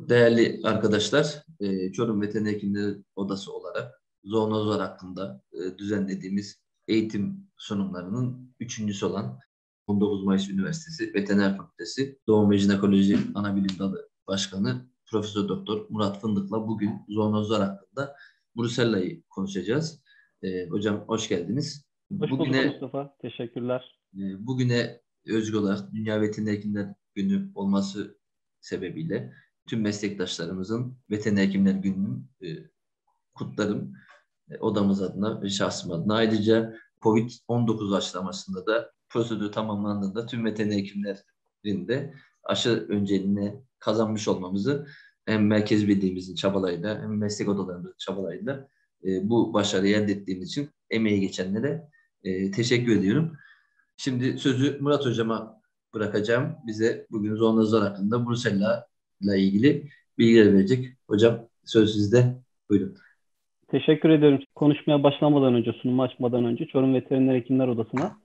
Değerli arkadaşlar, Çorum Veteriner Hekimleri Odası olarak zoonozlar hakkında düzenlediğimiz eğitim sunumlarının üçüncüsü olan 19 Mayıs Üniversitesi Veteriner Fakültesi Doğum ve Jinekoloji Anabilim Dalı Başkanı Profesör Doktor Murat Fındık'la bugün zoonozlar hakkında Brusella'yı konuşacağız. Hocam hoş geldiniz. Hoş bulduk Bugüne Mustafa. Teşekkürler. bugüne özgü olarak Dünya Veteriner Hekimler Günü olması sebebiyle tüm meslektaşlarımızın Veteriner Hekimler Günü'nün kutlarım. Odamız adına ve şahsım adına. Ayrıca COVID-19 aşılamasında da prosedür tamamlandığında tüm veteriner hekimlerin de aşı önceliğine kazanmış olmamızı hem merkez birliğimizin çabalarıyla hem meslek odalarımızın çabalarıyla bu başarıyı elde ettiğimiz için emeği geçenlere teşekkür ediyorum. Şimdi sözü Murat Hocam'a bırakacağım. Bize bugün zoonozlar hakkında Brusella ile ilgili bilgiler verecek. Hocam söz sizde. Buyurun. Teşekkür ederim. Konuşmaya başlamadan önce, sunumu açmadan önce Çorum Veteriner Hekimler Odası'na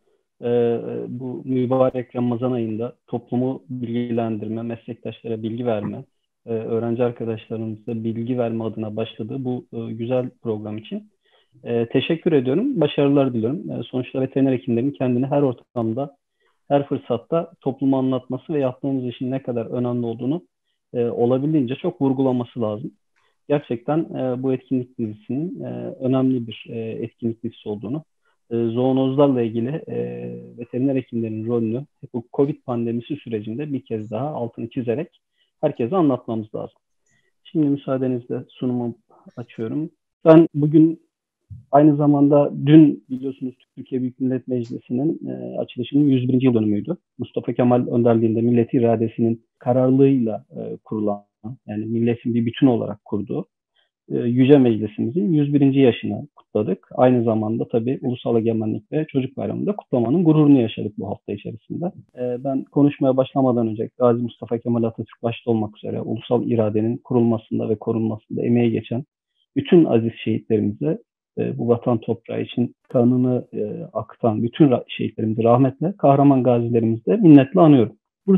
bu mübarek Ramazan ayında toplumu bilgilendirme, meslektaşlara bilgi verme, öğrenci arkadaşlarımıza bilgi verme adına başladığı bu güzel program için teşekkür ediyorum. Başarılar diliyorum. Sonuçta veteriner hekimlerin kendini her ortamda, her fırsatta topluma anlatması ve yaptığımız işin ne kadar önemli olduğunu olabildiğince çok vurgulaması lazım. Gerçekten bu etkinlik dizisinin önemli bir etkinlik dizisi olduğunu, zoonozlarla ilgili veteriner hekimlerin rolünü bu COVID pandemisi sürecinde bir kez daha altını çizerek herkese anlatmamız lazım. Şimdi müsaadenizle sunumu açıyorum. Ben bugün aynı zamanda dün biliyorsunuz Türkiye Büyük Millet Meclisi'nin açılışının 101. yıl dönümüydü. Mustafa Kemal önderliğinde millet iradesinin kararlılığıyla kurulan, yani milletin bir bütün olarak kurduğu Yüce Meclisimizin 101. yaşını kutladık. Aynı zamanda tabii Ulusal Egemenlik ve Çocuk Bayramı'nda kutlamanın gururunu yaşadık bu hafta içerisinde. Ben konuşmaya başlamadan önce Gazi Mustafa Kemal Atatürk başta olmak üzere ulusal iradenin kurulmasında ve korunmasında emeği geçen bütün aziz şehitlerimize bu vatan toprağı için kanını akıtan bütün şehitlerimizi rahmetle, kahraman gazilerimizi de minnetle anıyorum.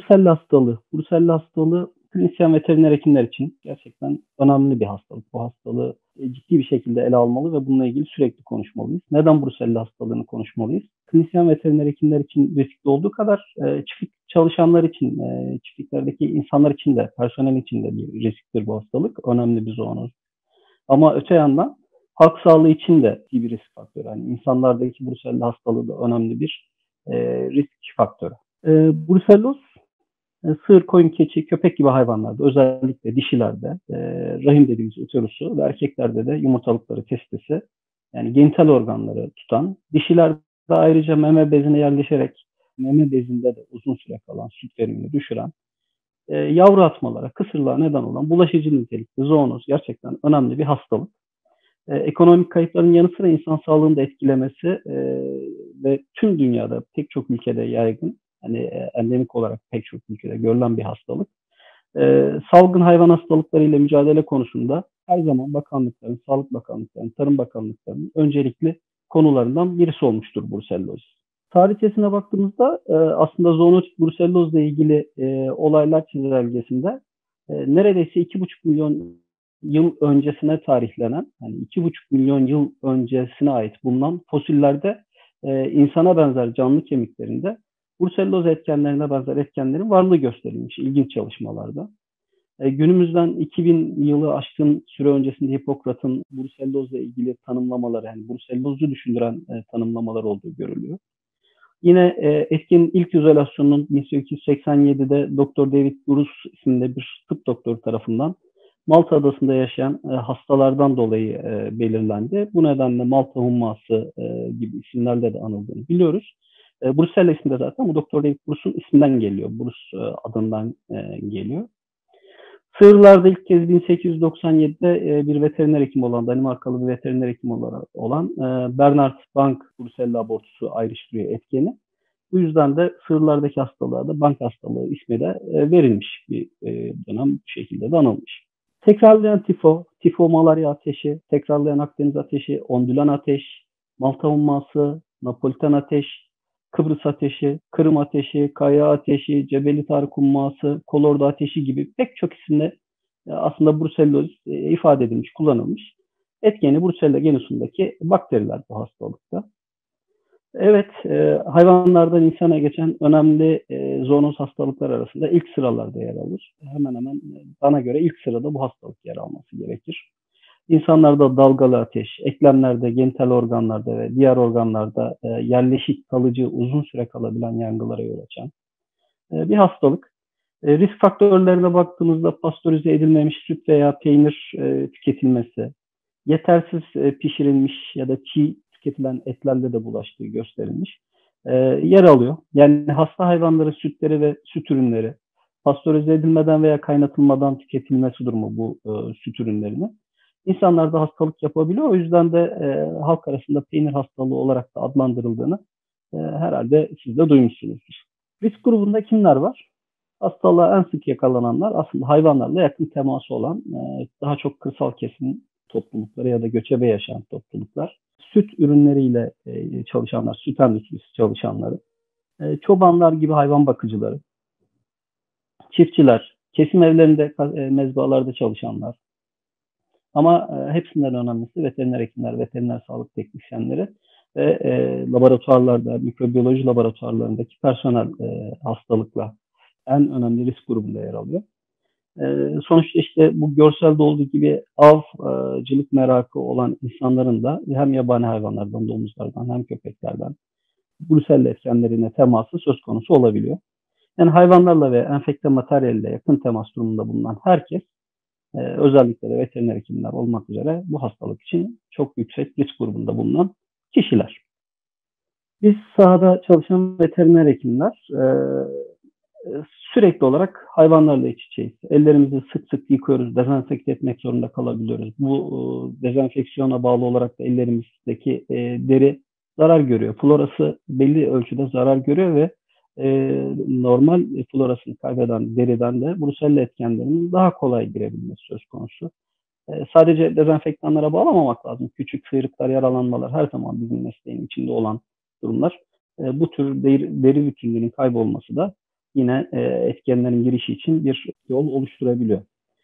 Brusella hastalığı klinisyen veteriner hekimler için gerçekten önemli bir hastalık. Bu hastalığı ciddi bir şekilde ele almalı ve bununla ilgili sürekli konuşmalıyız. Neden Brusella hastalığını konuşmalıyız? Klinisyen veteriner hekimler için riskli olduğu kadar çiftlik çalışanlar için, çiftliklerdeki insanlar için de, personel için de bir risktir bu hastalık. Önemli bir zoonoz. Ama öte yandan halk sağlığı için de bir risk faktörü. Yani insanlardaki Brusella hastalığı da önemli bir risk faktörü. Bruselloz sığır, koyun, keçi, köpek gibi hayvanlarda, özellikle dişilerde rahim dediğimiz uterusu ve erkeklerde de yumurtalıkları, testisi, yani genital organları tutan, dişilerde ayrıca meme bezine yerleşerek meme bezinde de uzun süre kalan süt verimini düşüren, yavru atmalara, kısırlığa neden olan bulaşıcı nitelikli zoonoz gerçekten önemli bir hastalık. Ekonomik kayıpların yanı sıra insan sağlığını da etkilemesi ve tüm dünyada pek çok ülkede yaygın, hani endemik olarak pek çok ülkede görülen bir hastalık. Salgın hayvan hastalıkları ile mücadele konusunda her zaman bakanlıkların, Sağlık Bakanlıklarının, Tarım Bakanlıklarının öncelikli konularından birisi olmuştur bruselloz. Tarihçesine baktığımızda aslında zoonotik bruselloz ile ilgili olaylar çizelgesinde neredeyse 2,5 milyon yıl öncesine tarihlenen, yani 2,5 milyon yıl öncesine ait bulunan fosillerde insana benzer canlı kemiklerinde bruselloz etkenlerine benzer etkenlerin varlığı gösterilmiş ilginç çalışmalarda. Günümüzden 2000 yılı aşkın süre öncesinde Hipokrat'ın brusellozla ilgili tanımlamaları, yani brusellozu düşündüren tanımlamalar olduğu görülüyor. Yine etkinin ilk izolasyonunun 1887'de Dr. David Bruce isminde bir tıp doktoru tarafından Malta adasında yaşayan hastalardan dolayı belirlendi. Bu nedenle Malta humması gibi isimlerle de anıldığını biliyoruz. Brusella ismi de zaten bu Dr. David Bruce'un isminden geliyor. Bruce adından geliyor. Sığırlarda ilk kez 1897'de bir veteriner hekim olan, Danimarkalı bir veteriner hekim olan Bernard Bank Brusella abortusu ayrıştırıyor etkeni. Bu yüzden de sığırlardaki hastalığa da Bank hastalığı ismi de verilmiş, bir dönem bu şekilde de anılmış. Tekrarlayan tifo, malarya ateşi, tekrarlayan Akdeniz ateşi, ondülen ateş, Malta humması, Napoliten ateş, Kıbrıs ateşi, Kırım ateşi, Kaya ateşi, Cebeli Tarık humması, Kolordu ateşi gibi pek çok isimle aslında brucellozis ifade edilmiş, kullanılmış. Etkeni Brucella genusundaki bakteriler bu hastalıkta. Evet, hayvanlardan insana geçen önemli zoonoz hastalıklar arasında ilk sıralarda yer alır. Hemen hemen bana göre ilk sırada bu hastalık yer alması gerekir. İnsanlarda dalgalı ateş, eklemlerde, genital organlarda ve diğer organlarda yerleşik, kalıcı, uzun süre kalabilen yangılara yol açan bir hastalık. Risk faktörlerine baktığımızda pastörize edilmemiş süt veya peynir tüketilmesi, yetersiz pişirilmiş ya da çiğ tüketilen etlerle de bulaştığı gösterilmiş. Yer alıyor. Yani hasta hayvanların sütleri ve süt ürünleri pastörize edilmeden veya kaynatılmadan tüketilmesi durumu bu süt ürünlerini insanlarda hastalık yapabiliyor. O yüzden de halk arasında peynir hastalığı olarak da adlandırıldığını herhalde siz de duymuşsunuzdur. Risk grubunda kimler var? Hastalığa en sık yakalananlar aslında hayvanlarla yakın teması olan daha çok kırsal kesim toplulukları ya da göçebe yaşayan topluluklar. Süt ürünleriyle çalışanlar, süt endüstrisi çalışanları, çobanlar gibi hayvan bakıcıları, çiftçiler, kesim evlerinde, mezbahalarda çalışanlar. Ama hepsinden önemlisi veteriner hekimler, veteriner sağlık teknisyenleri ve laboratuvarlarda, mikrobiyoloji laboratuvarlarındaki personel hastalıkla en önemli risk grubunda yer alıyor. Sonuçta işte bu görselde olduğu gibi avcılık merakı olan insanların da hem yabani hayvanlardan, domuzlardan hem köpeklerden Brusella etkenlerine teması söz konusu olabiliyor. Yani hayvanlarla ve enfekte materyalle yakın temas durumunda bulunan herkes özellikle de veteriner hekimler olmak üzere bu hastalık için çok yüksek risk grubunda bulunan kişiler. Biz sahada çalışan veteriner hekimler sürekli olarak hayvanlarla iç içeyiz. Ellerimizi sık sık yıkıyoruz, dezenfekte etmek zorunda kalabiliyoruz. Bu dezenfeksiyona bağlı olarak da ellerimizdeki deri zarar görüyor. Florası belli ölçüde zarar görüyor ve normal florasını kaybeden deriden de Brusella etkenlerinin daha kolay girebilmesi söz konusu. Sadece dezenfektanlara bağlamamak lazım. Küçük sıyrıklar, yaralanmalar her zaman bizim mesleğin içinde olan durumlar. Bu tür deri bütünlüğünün kaybolması da yine etkenlerin girişi için bir yol oluşturabiliyor.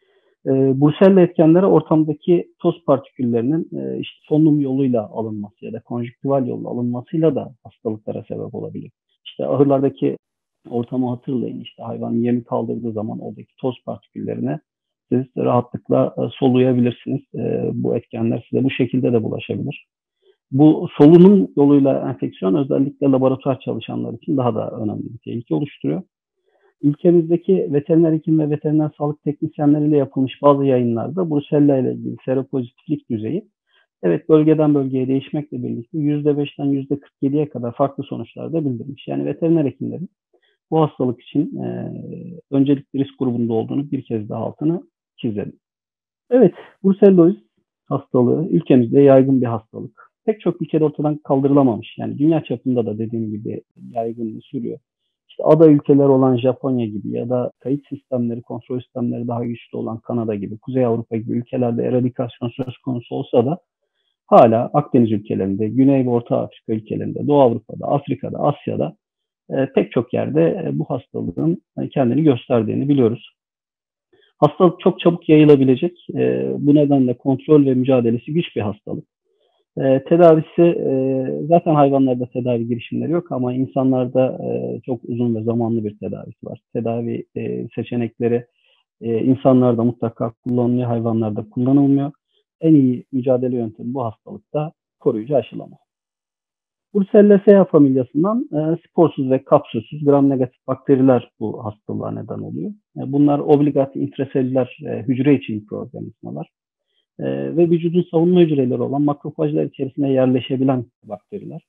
Brusella etkenleri ortamdaki toz partiküllerinin işte solunum yoluyla alınması ya da konjüktival yolla alınmasıyla da hastalıklara sebep olabilir. İşte ahırlardaki ortamı hatırlayın. İşte hayvan yemi kaldırdığı zaman oradaki toz partiküllerine siz rahatlıkla soluyabilirsiniz. Bu etkenler size bu şekilde de bulaşabilir. Bu solunum yoluyla enfeksiyon özellikle laboratuvar çalışanlar için daha da önemli bir tehlike oluşturuyor. Ülkemizdeki veteriner hekim ve veteriner sağlık teknisyenleriyle yapılmış bazı yayınlarda Brusella ile ilgili seropozitiflik düzeyi evet bölgeden bölgeye değişmekle birlikte %5'ten %47'ye kadar farklı sonuçlar da bildirmiş. Yani veteriner hekimlerin bu hastalık için öncelikli risk grubunda olduğunu bir kez daha altını çizelim. Evet, brucellozis hastalığı ülkemizde yaygın bir hastalık. Pek çok ülkede ortadan kaldırılamamış. Yani dünya çapında da dediğim gibi yaygınlığı sürüyor. İşte ada ülkeler olan Japonya gibi ya da kayıt sistemleri, kontrol sistemleri daha güçlü olan Kanada gibi, Kuzey Avrupa gibi ülkelerde eradikasyon söz konusu olsa da hala Akdeniz ülkelerinde, Güney ve Orta Afrika ülkelerinde, Doğu Avrupa'da, Afrika'da, Asya'da pek çok yerde bu hastalığın kendini gösterdiğini biliyoruz. Hastalık çok çabuk yayılabilecek. Bu nedenle kontrol ve mücadelesi güç bir hastalık. Tedavisi zaten hayvanlarda tedavi girişimleri yok ama insanlarda çok uzun ve zamanlı bir tedavisi var. Tedavi seçenekleri insanlarda mutlaka kullanılıyor, hayvanlarda kullanılmıyor. En iyi mücadele yöntemi bu hastalıkta koruyucu aşılama. Brucellosis familyasından sporsuz ve kapsülsüz gram negatif bakteriler bu hastalığa neden oluyor. Bunlar obligat intraselüler hücre içi mikroorganizmalar ve vücudun savunma hücreleri olan makrofajlar içerisine yerleşebilen bakteriler.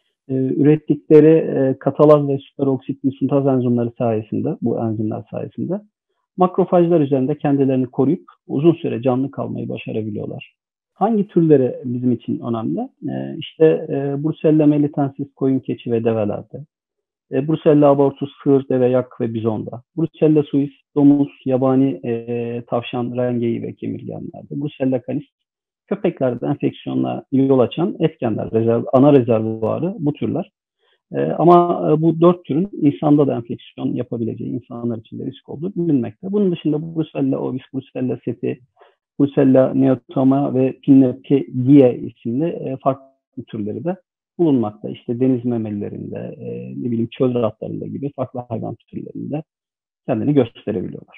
Ürettikleri katalaz ve süperoksit dismutaz enzimleri sayesinde, bu enzimler sayesinde makrofajlar üzerinde kendilerini koruyup uzun süre canlı kalmayı başarabiliyorlar. Hangi türleri bizim için önemli? İşte Brucella melitensis koyun, keçi ve develerde. Brucella abortus sığır, deve, yak ve bizonda. Brucella suis domuz, yabani tavşan, rengeyi ve kemirgenlerde. Brucella canis köpeklerde enfeksiyonla yol açan etkenler, ana rezervuarı bu türler. Ama bu 4 türün insanda da enfeksiyon yapabileceği, insanlar için de risk olduğu bilinmekte. Bunun dışında Brucella ovis, Brucella seti, Brucella neotoma ve Pinnapedia isimli farklı türleri de bulunmakta. İşte deniz memelilerinde, ne bileyim çöl ratlarında gibi farklı hayvan türlerinde kendini gösterebiliyorlar.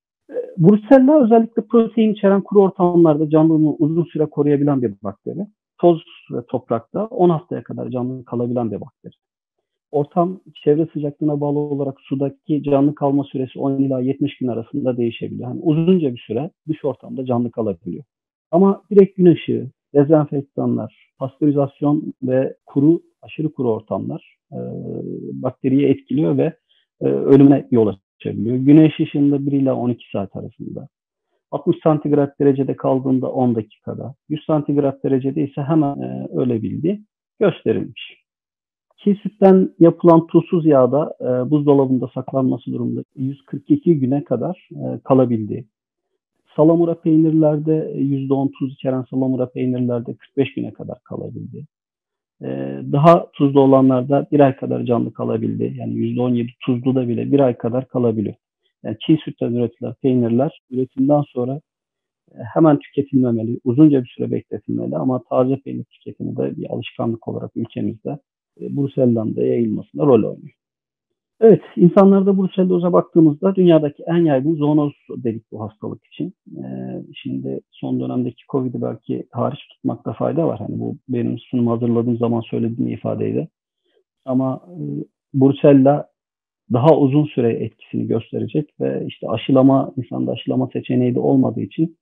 Brucella özellikle protein içeren kuru ortamlarda canlılığını uzun süre koruyabilen bir bakteri. Toz ve toprakta 10 haftaya kadar canlı kalabilen bir bakteri. Ortam çevre sıcaklığına bağlı olarak sudaki canlı kalma süresi 10 ila 70 gün arasında değişebiliyor. Yani uzunca bir süre dış ortamda canlı kalabiliyor. Ama direkt gün ışığı, dezenfektanlar, pastörizasyon ve aşırı kuru ortamlar bakteriyi etkiliyor ve ölümüne yol açabiliyor. Güneş ışığında 1 ila 12 saat arasında. 60 santigrat derecede kaldığında 10 dakikada, 100 santigrat derecede ise hemen ölebildiği gösterilmiş. Çiğ sütten yapılan tuzsuz yağda buzdolabında saklanması durumunda 142 güne kadar kalabildiği. Salamura peynirlerde %10 tuz içeren salamura peynirlerde 45 güne kadar kalabildiği. Daha tuzlu olanlarda 1 ay kadar canlı kalabildiği. Yani %17 tuzlu da bile 1 ay kadar kalabiliyor. Yani çiğ sütten üretilen peynirler üretimden sonra hemen tüketilmemeli, uzunca bir süre bekletilmeli ama taze peynir tüketimi de bir alışkanlık olarak ülkemizde Brucella'nın da yayılmasında rol oynuyor. Evet, insanlarda bruselloza baktığımızda dünyadaki en yaygın zoonoz dedik bu hastalık için. Şimdi son dönemdeki Covid'i belki hariç tutmakta fayda var. Hani bu benim sunumu hazırladığım zaman söylediğim ifadeydi. Ama Brucella daha uzun süre etkisini gösterecek ve işte insanda aşılama seçeneği de olmadığı için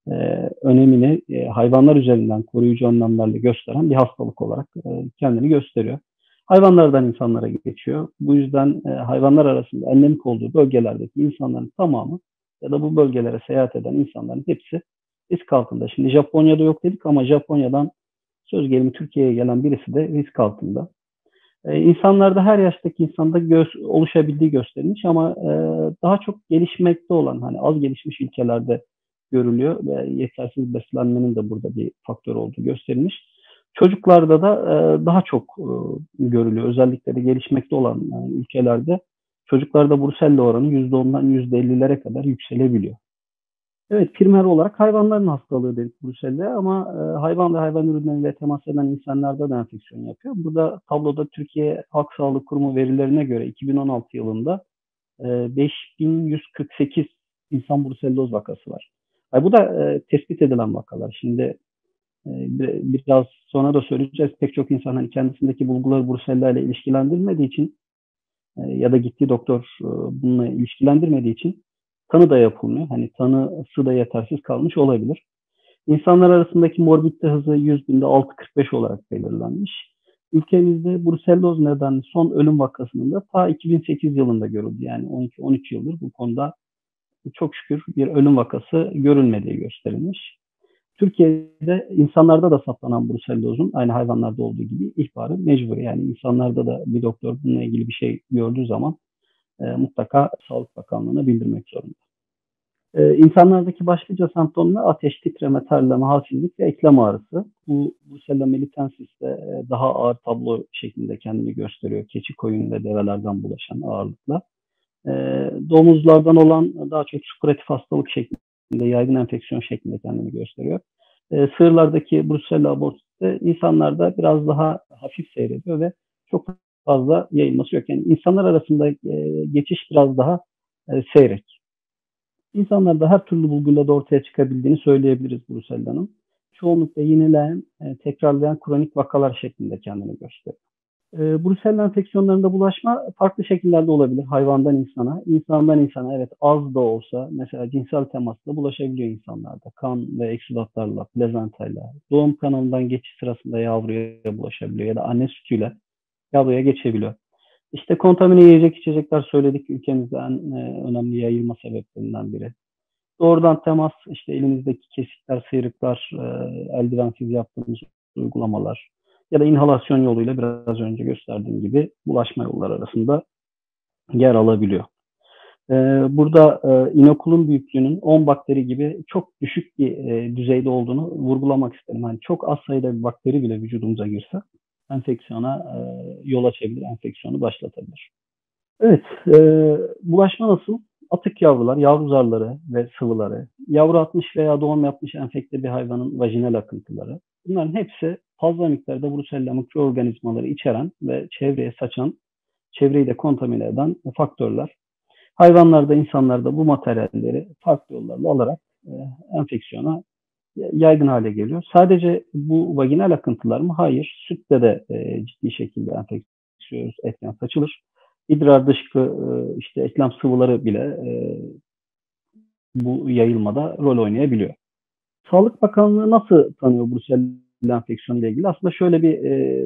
önemini hayvanlar üzerinden koruyucu önlemlerle gösteren bir hastalık olarak kendini gösteriyor. Hayvanlardan insanlara geçiyor. Bu yüzden hayvanlar arasında endemik olduğu bölgelerdeki insanların tamamı ya da bu bölgelere seyahat eden insanların hepsi risk altında. Şimdi Japonya'da yok dedik ama Japonya'dan söz gelimi Türkiye'ye gelen birisi de risk altında. İnsanlarda her yaştaki insanda oluşabildiği gösterilmiş ama daha çok gelişmekte olan, hani az gelişmiş ülkelerde görülüyor ve yetersiz beslenmenin de burada bir faktör olduğu gösterilmiş. Çocuklarda da daha çok görülüyor. Özellikle de gelişmekte olan ülkelerde çocuklarda Brucella oranı %10'dan %50'lere kadar yükselebiliyor. Evet, primer olarak hayvanların hastalığı dedik Brucella ama hayvan ve hayvan ürünleriyle temas eden insanlarda da enfeksiyon yapıyor. Burada tabloda Türkiye Halk Sağlığı Kurumu verilerine göre 2016 yılında 5148 insan bruselloz vakası var. Bu da tespit edilen vakalar. Şimdi biraz sonra da söyleyeceğiz. Pek çok insan hani kendisindeki bulguları Brucella ile ilişkilendirmediği için ya da gittiği doktor bununla ilişkilendirmediği için tanı da yapılmıyor. Hani tanısı da yetersiz kalmış olabilir. İnsanlar arasındaki morbidite hızı 100 binde 6,45 olarak belirlenmiş. Ülkemizde bruselloz nedenli son ölüm vakasının da ta 2008 yılında görüldü. Yani 12-13 yıldır bu konuda çok şükür bir ölüm vakası görülmediği gösterilmiş. Türkiye'de insanlarda da saptanan brusellozun aynı hayvanlarda olduğu gibi ihbarı mecburi. Yani insanlarda da bir doktor bununla ilgili bir şey gördüğü zaman mutlaka Sağlık Bakanlığı'na bildirmek zorunda. İnsanlardaki başlıca semptomlar ateş, titreme, terleme, halsizlik ve eklem ağrısı. Bu Brucella melitensis de daha ağır tablo şeklinde kendini gösteriyor. Keçi, koyun ve develerden bulaşan ağırlıkla. Domuzlardan olan daha çok skuratif hastalık şeklinde, yaygın enfeksiyon şeklinde kendini gösteriyor. Sığırlardaki Brucella abortus de insanlarda biraz daha hafif seyrediyor ve çok fazla yayılması yok. Yani insanlar arasında geçiş biraz daha seyrek. İnsanlarda her türlü bulguyla da ortaya çıkabildiğini söyleyebiliriz Brucella'nın. Çoğunlukla yenileyen, tekrarlayan kronik vakalar şeklinde kendini gösteriyor. Brucella enfeksiyonlarında bulaşma farklı şekillerde olabilir. Hayvandan insana, insandan insana evet az da olsa mesela cinsel temasla bulaşabiliyor insanlarda. Kan ve eksudatlarla, plazantayla, doğum kanalından geçiş sırasında yavruya bulaşabiliyor ya da anne sütüyle yavruya geçebiliyor. İşte kontamine yiyecek içecekler söyledik, ülkemizde en önemli yayılma sebeplerinden biri. Doğrudan temas, işte elimizdeki kesikler, sıyrıklar, eldivensiz yaptığımız uygulamalar ya da inhalasyon yoluyla biraz önce gösterdiğim gibi bulaşma yolları arasında yer alabiliyor. Burada inokulun büyüklüğünün 10 bakteri gibi çok düşük bir düzeyde olduğunu vurgulamak isterim. Yani çok az sayıda bir bakteri bile vücudumuza girse enfeksiyona yol açabilir, enfeksiyonu başlatabilir. Evet, bulaşma nasıl? Atık yavrular, yavru zarları ve sıvıları, yavru atmış veya doğum yapmış enfekte bir hayvanın vajinal akıntıları. Bunların hepsi fazla miktarda Brucella mikroorganizmaları içeren ve çevreye saçan, çevreyi de kontamine eden faktörler. Hayvanlarda, insanlarda bu materyalleri farklı yollarla alarak enfeksiyona yaygın hale geliyor. Sadece bu vaginal akıntılar mı? Hayır. Sütte de ciddi şekilde enfeksiyon etken saçılır. İdrar dışkı, işte eklem sıvıları bile bu yayılmada rol oynayabiliyor. Sağlık Bakanlığı nasıl tanıyor Brusella enfeksiyonu ile ilgili? Aslında şöyle bir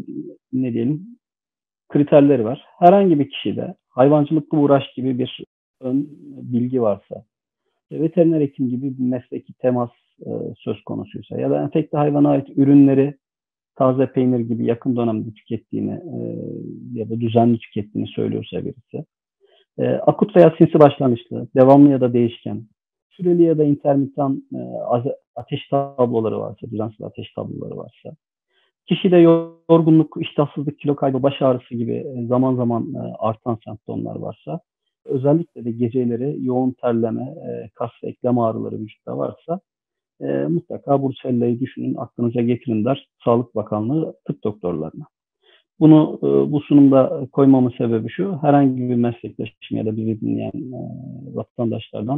ne diyelim kriterleri var. Herhangi bir kişide hayvancılıkla uğraş gibi bir ön bilgi varsa, veteriner hekim gibi bir mesleki temas söz konusuysa ya da enfekte hayvana ait ürünleri taze peynir gibi yakın dönemde tükettiğini ya da düzenli tükettiğini söylüyorsa birisi, akut veya sinsi başlangıçlı, devamlı ya da değişken, süreli ya da intermittan ateş tabloları varsa, düzensiz ateş tabloları varsa, kişide yorgunluk, iştahsızlık, kilo kaybı, baş ağrısı gibi zaman zaman artan semptomlar varsa, özellikle de geceleri yoğun terleme, kas ve eklem ağrıları vücutta varsa mutlaka Brusella'yı düşünün, aklınıza getirin der Sağlık Bakanlığı tıp doktorlarına. Bunu bu sunumda koymamın sebebi şu, herhangi bir meslektaşım ya da bizi dinleyen vatandaşlardan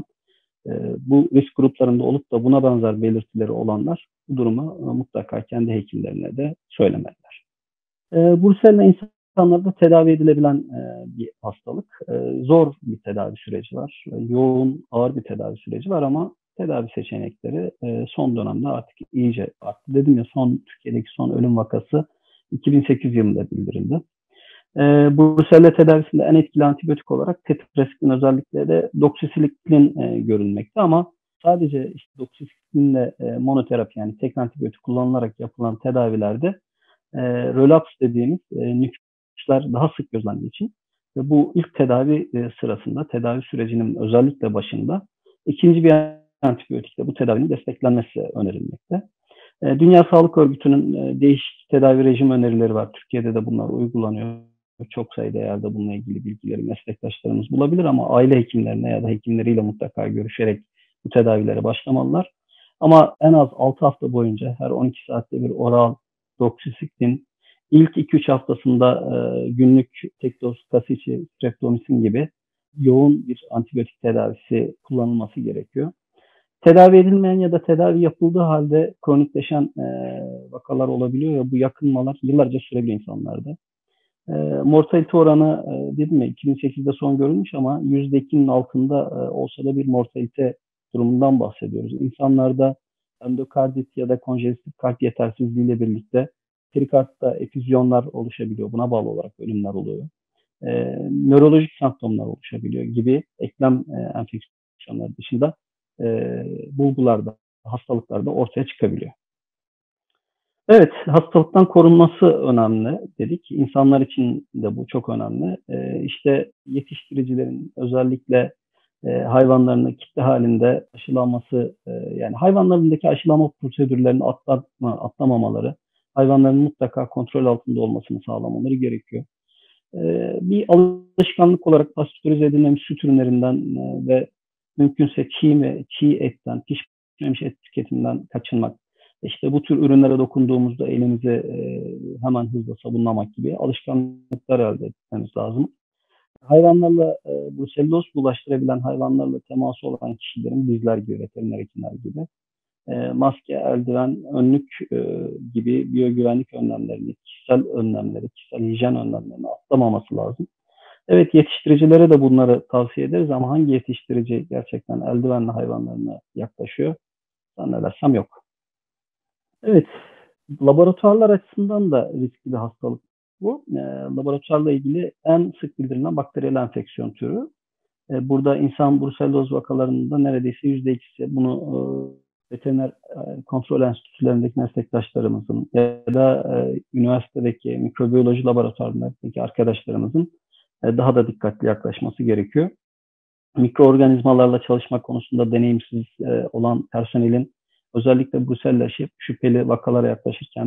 bu risk gruplarında olup da buna benzer belirtileri olanlar bu durumu mutlaka kendi hekimlerine de söylemeliler. Brusella insanlarda tedavi edilebilen bir hastalık. Zor bir tedavi süreci var. Yoğun, ağır bir tedavi süreci var ama tedavi seçenekleri son dönemde artık iyice arttı. Dedim ya Türkiye'deki son ölüm vakası 2008 yılında bildirildi. Brusella tedavisinde en etkili antibiyotik olarak tetrasikliin, özellikle de doksisiklin görülmekte ama sadece işte doksisiklinle monoterapi, yani tek antibiyotik kullanılarak yapılan tedavilerde relaps dediğimiz nükleusler daha sık gözlendiği için ve bu ilk tedavi sırasında, tedavi sürecinin özellikle başında ikinci bir antibiyotikle bu tedavinin desteklenmesi önerilmekte. Dünya Sağlık Örgütü'nün değişik tedavi rejim önerileri var. Türkiye'de de bunlar uygulanıyor. Çok sayıda yerde bununla ilgili bilgileri meslektaşlarımız bulabilir ama aile hekimlerine ya da hekimleriyle mutlaka görüşerek bu tedavilere başlamalılar. Ama en az 6 hafta boyunca her 12 saatte bir oral doksisiklin, ilk 2-3 haftasında günlük tek doz kasiçi, streptomisin gibi yoğun bir antibiyotik tedavisi kullanılması gerekiyor. Tedavi edilmeyen ya da tedavi yapıldığı halde kronikleşen vakalar olabiliyor ve bu yakınmalar yıllarca sürebiliyor insanlarda. Mortalite oranı dedim ya 2008'de son görülmüş ama %2'nin altında olsa da bir mortalite durumundan bahsediyoruz. İnsanlarda endokardit ya da konjestif kalp yetersizliğiyle birlikte perikartta efüzyonlar oluşabiliyor. Buna bağlı olarak ölümler oluyor. Nörolojik semptomlar oluşabiliyor gibi eklem enfeksiyonları dışında bulgularda, hastalıklarda ortaya çıkabiliyor. Evet, hastalıktan korunması önemli dedik. İnsanlar için de bu çok önemli. İşte yetiştiricilerin özellikle hayvanlarını kitle halinde aşılanması, yani hayvanlarındaki aşılama prosedürlerini atlamamaları, hayvanların mutlaka kontrol altında olmasını sağlamaları gerekiyor. Bir alışkanlık olarak pastörize edilmemiş süt ürünlerinden ve mümkünse çiğ etten, pişmemiş et tüketiminden kaçınmak. İşte bu tür ürünlere dokunduğumuzda elimizi hemen hızla sabunlamak gibi alışkanlıklar elde etmemiz lazım. Hayvanlarla bruselloz bulaştırabilen hayvanlarla teması olan kişilerin bizler gibi, veteriner hekimler gibi maske, eldiven, önlük gibi biyogüvenlik önlemlerini, kişisel hijyen önlemlerini atlamaması lazım. Evet, yetiştiricilere de bunları tavsiye ederiz ama hangi yetiştirici gerçekten eldivenli hayvanlarına yaklaşıyor? Zannedersem yok. Evet, laboratuvarlar açısından da riskli bir hastalık bu. Laboratuvarla ilgili en sık bildirilen bakteriyel enfeksiyon türü. Burada insan bruselloz vakalarında neredeyse %2'si bunu veteriner kontrol enstitülerindeki meslektaşlarımızın ya da üniversitedeki mikrobiyoloji laboratuvarlarındaki arkadaşlarımızın daha da dikkatli yaklaşması gerekiyor. Mikroorganizmalarla çalışma konusunda deneyimsiz olan personelin özellikle Brusella şüpheli vakalara yaklaşırken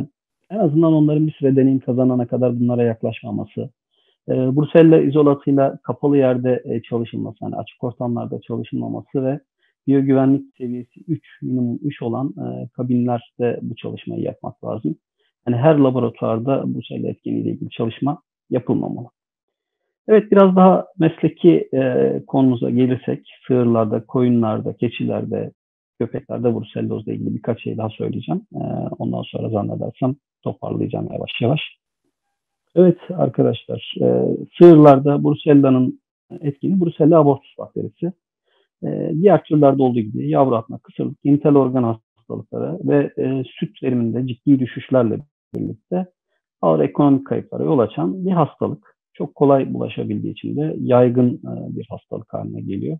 En azından onların bir süre deneyim kazanana kadar bunlara yaklaşmaması. Brusella izolatıyla kapalı yerde çalışılması, yani açık ortamlarda çalışılmaması ve biyogüvenlik seviyesi 3, minimum 3 olan kabinlerde bu çalışmayı yapmak lazım. Yani her laboratuvarda Brusella etkeniyle ilgili çalışma yapılmamalı. Evet, biraz daha mesleki konumuza gelirsek, sığırlarda, koyunlarda, keçilerde, köpeklerde bruselozla ilgili birkaç şey daha söyleyeceğim. Ondan sonra zannedersem toparlayacağım yavaş yavaş. Evet arkadaşlar, sığırlarda Brusella'nın etkini Brucella abortus bakterisi. Diğer türlerde olduğu gibi yavru atma, kısırlık, genital organ hastalıkları ve süt veriminde ciddi düşüşlerle birlikte ağır ekonomik kayıplara yol açan bir hastalık. Çok kolay bulaşabildiği için de yaygın bir hastalık haline geliyor.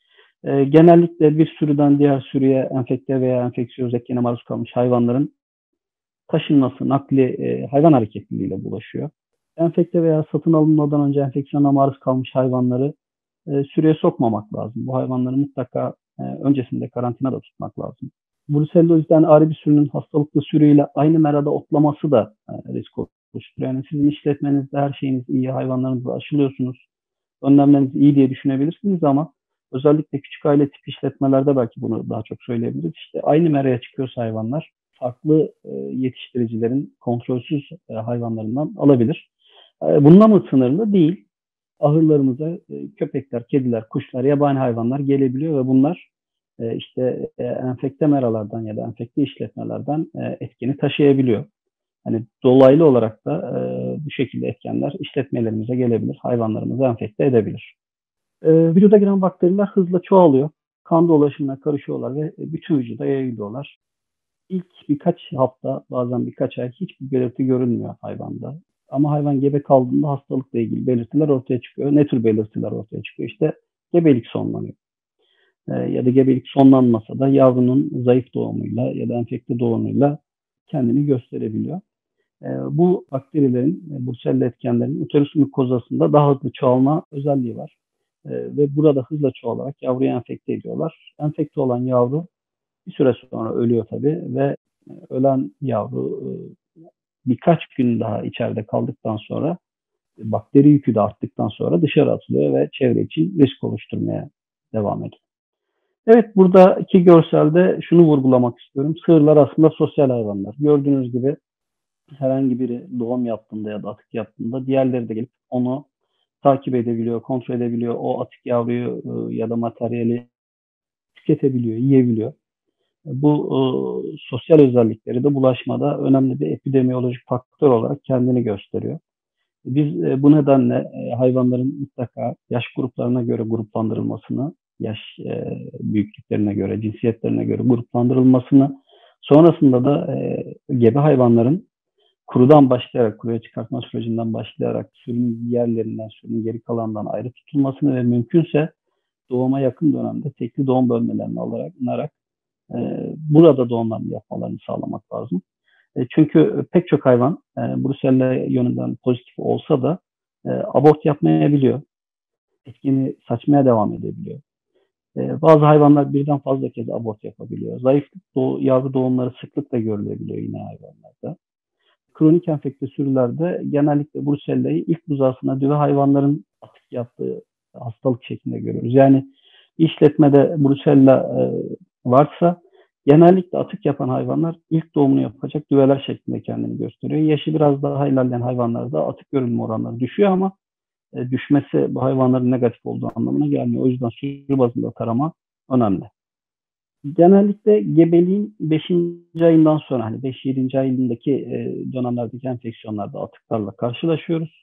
Genellikle bir sürüden diğer sürüye enfekte veya enfeksiyöz etkene maruz kalmış hayvanların taşınması, nakli hayvan hareketliliğiyle bulaşıyor. Enfekte veya satın alınmadan önce enfeksiyona maruz kalmış hayvanları sürüye sokmamak lazım. Bu hayvanları mutlaka öncesinde karantinada tutmak lazım. Brucelloz'dan ayrı bir sürünün hastalıklı sürüyle aynı merada otlaması da risk oluşturuyor. Yani sizin işletmenizde her şeyiniz iyi, hayvanlarınızı aşılıyorsunuz, önlemleriniz iyi diye düşünebilirsiniz ama özellikle küçük aile tip işletmelerde belki bunu daha çok söyleyebiliriz. İşte aynı meraya çıkıyorsa hayvanlar farklı yetiştiricilerin kontrolsüz hayvanlarından alabilir. Bununla mı sınırlı? Değil. Ahırlarımıza köpekler, kediler, kuşlar, yabani hayvanlar gelebiliyor ve bunlar işte enfekte meralardan ya da enfekte işletmelerden etkeni taşıyabiliyor. Hani dolaylı olarak da bu şekilde etkenler işletmelerimize gelebilir, hayvanlarımızı enfekte edebilir. Vücuda giren bakteriler hızla çoğalıyor, kan dolaşımına karışıyorlar ve bütün vücuda yayılıyorlar. İlk birkaç hafta, bazen birkaç ay hiçbir belirti görünmüyor hayvanda. Ama hayvan gebe kaldığında hastalıkla ilgili belirtiler ortaya çıkıyor. Ne tür belirtiler ortaya çıkıyor? İşte gebelik sonlanıyor. Ya da gebelik sonlanmasa da yavrunun zayıf doğumuyla ya da enfekte doğumuyla kendini gösterebiliyor. Bu bakterilerin, Brucella etkenlerinin uterus mukozasında daha hızlı çoğalma özelliği var. Ve burada hızla çoğalarak yavruyu enfekte ediyorlar. Enfekte olan yavru bir süre sonra ölüyor tabii ve ölen yavru birkaç gün daha içeride kaldıktan sonra bakteri yükü de arttıktan sonra dışarı atılıyor ve çevre için risk oluşturmaya devam ediyor. Evet, buradaki görselde şunu vurgulamak istiyorum. Sığırlar aslında sosyal hayvanlar. Gördüğünüz gibi herhangi biri doğum yaptığında ya da atık yaptığında diğerleri de gelip onu takip edebiliyor, kontrol edebiliyor. O atık yavruyu ya da materyali tüketebiliyor, yiyebiliyor. Bu sosyal özellikleri de bulaşmada önemli bir epidemiyolojik faktör olarak kendini gösteriyor. Biz bu nedenle hayvanların mutlaka yaş gruplarına göre gruplandırılmasını, yaş büyüklüklerine göre, cinsiyetlerine göre gruplandırılmasını, sonrasında da gebe hayvanların kurudan başlayarak, kuruya çıkartma sürecinden başlayarak sürünün diğerlerinden, sürünün geri kalanından ayrı tutulmasını ve mümkünse doğuma yakın dönemde tekli doğum bölmelerini alarak burada doğumlarını yapmalarını sağlamak lazım. Çünkü pek çok hayvan Brusella yönünden pozitif olsa da abort yapmayabiliyor. Etkini saçmaya devam edebiliyor. Bazı hayvanlar birden fazla kez abort yapabiliyor. Zayıf yavru doğumları sıklıkla görülebiliyor yine hayvanlarda. Kronik enfekte sürülerde genellikle Brusella'yı ilk buzağısına düve hayvanların atık yaptığı hastalık şeklinde görüyoruz. Yani işletmede Brusella varsa genellikle atık yapan hayvanlar ilk doğumunu yapacak düveler şeklinde kendini gösteriyor. Yaşı biraz daha ilerleyen hayvanlarda atık görünme oranları düşüyor ama düşmesi bu hayvanların negatif olduğu anlamına gelmiyor. O yüzden sürü bazında tarama önemli. Genellikle gebeliğin 5. ayından sonra hani 5-7. ayındaki dönemlerdeki enfeksiyonlarda atıklarla karşılaşıyoruz.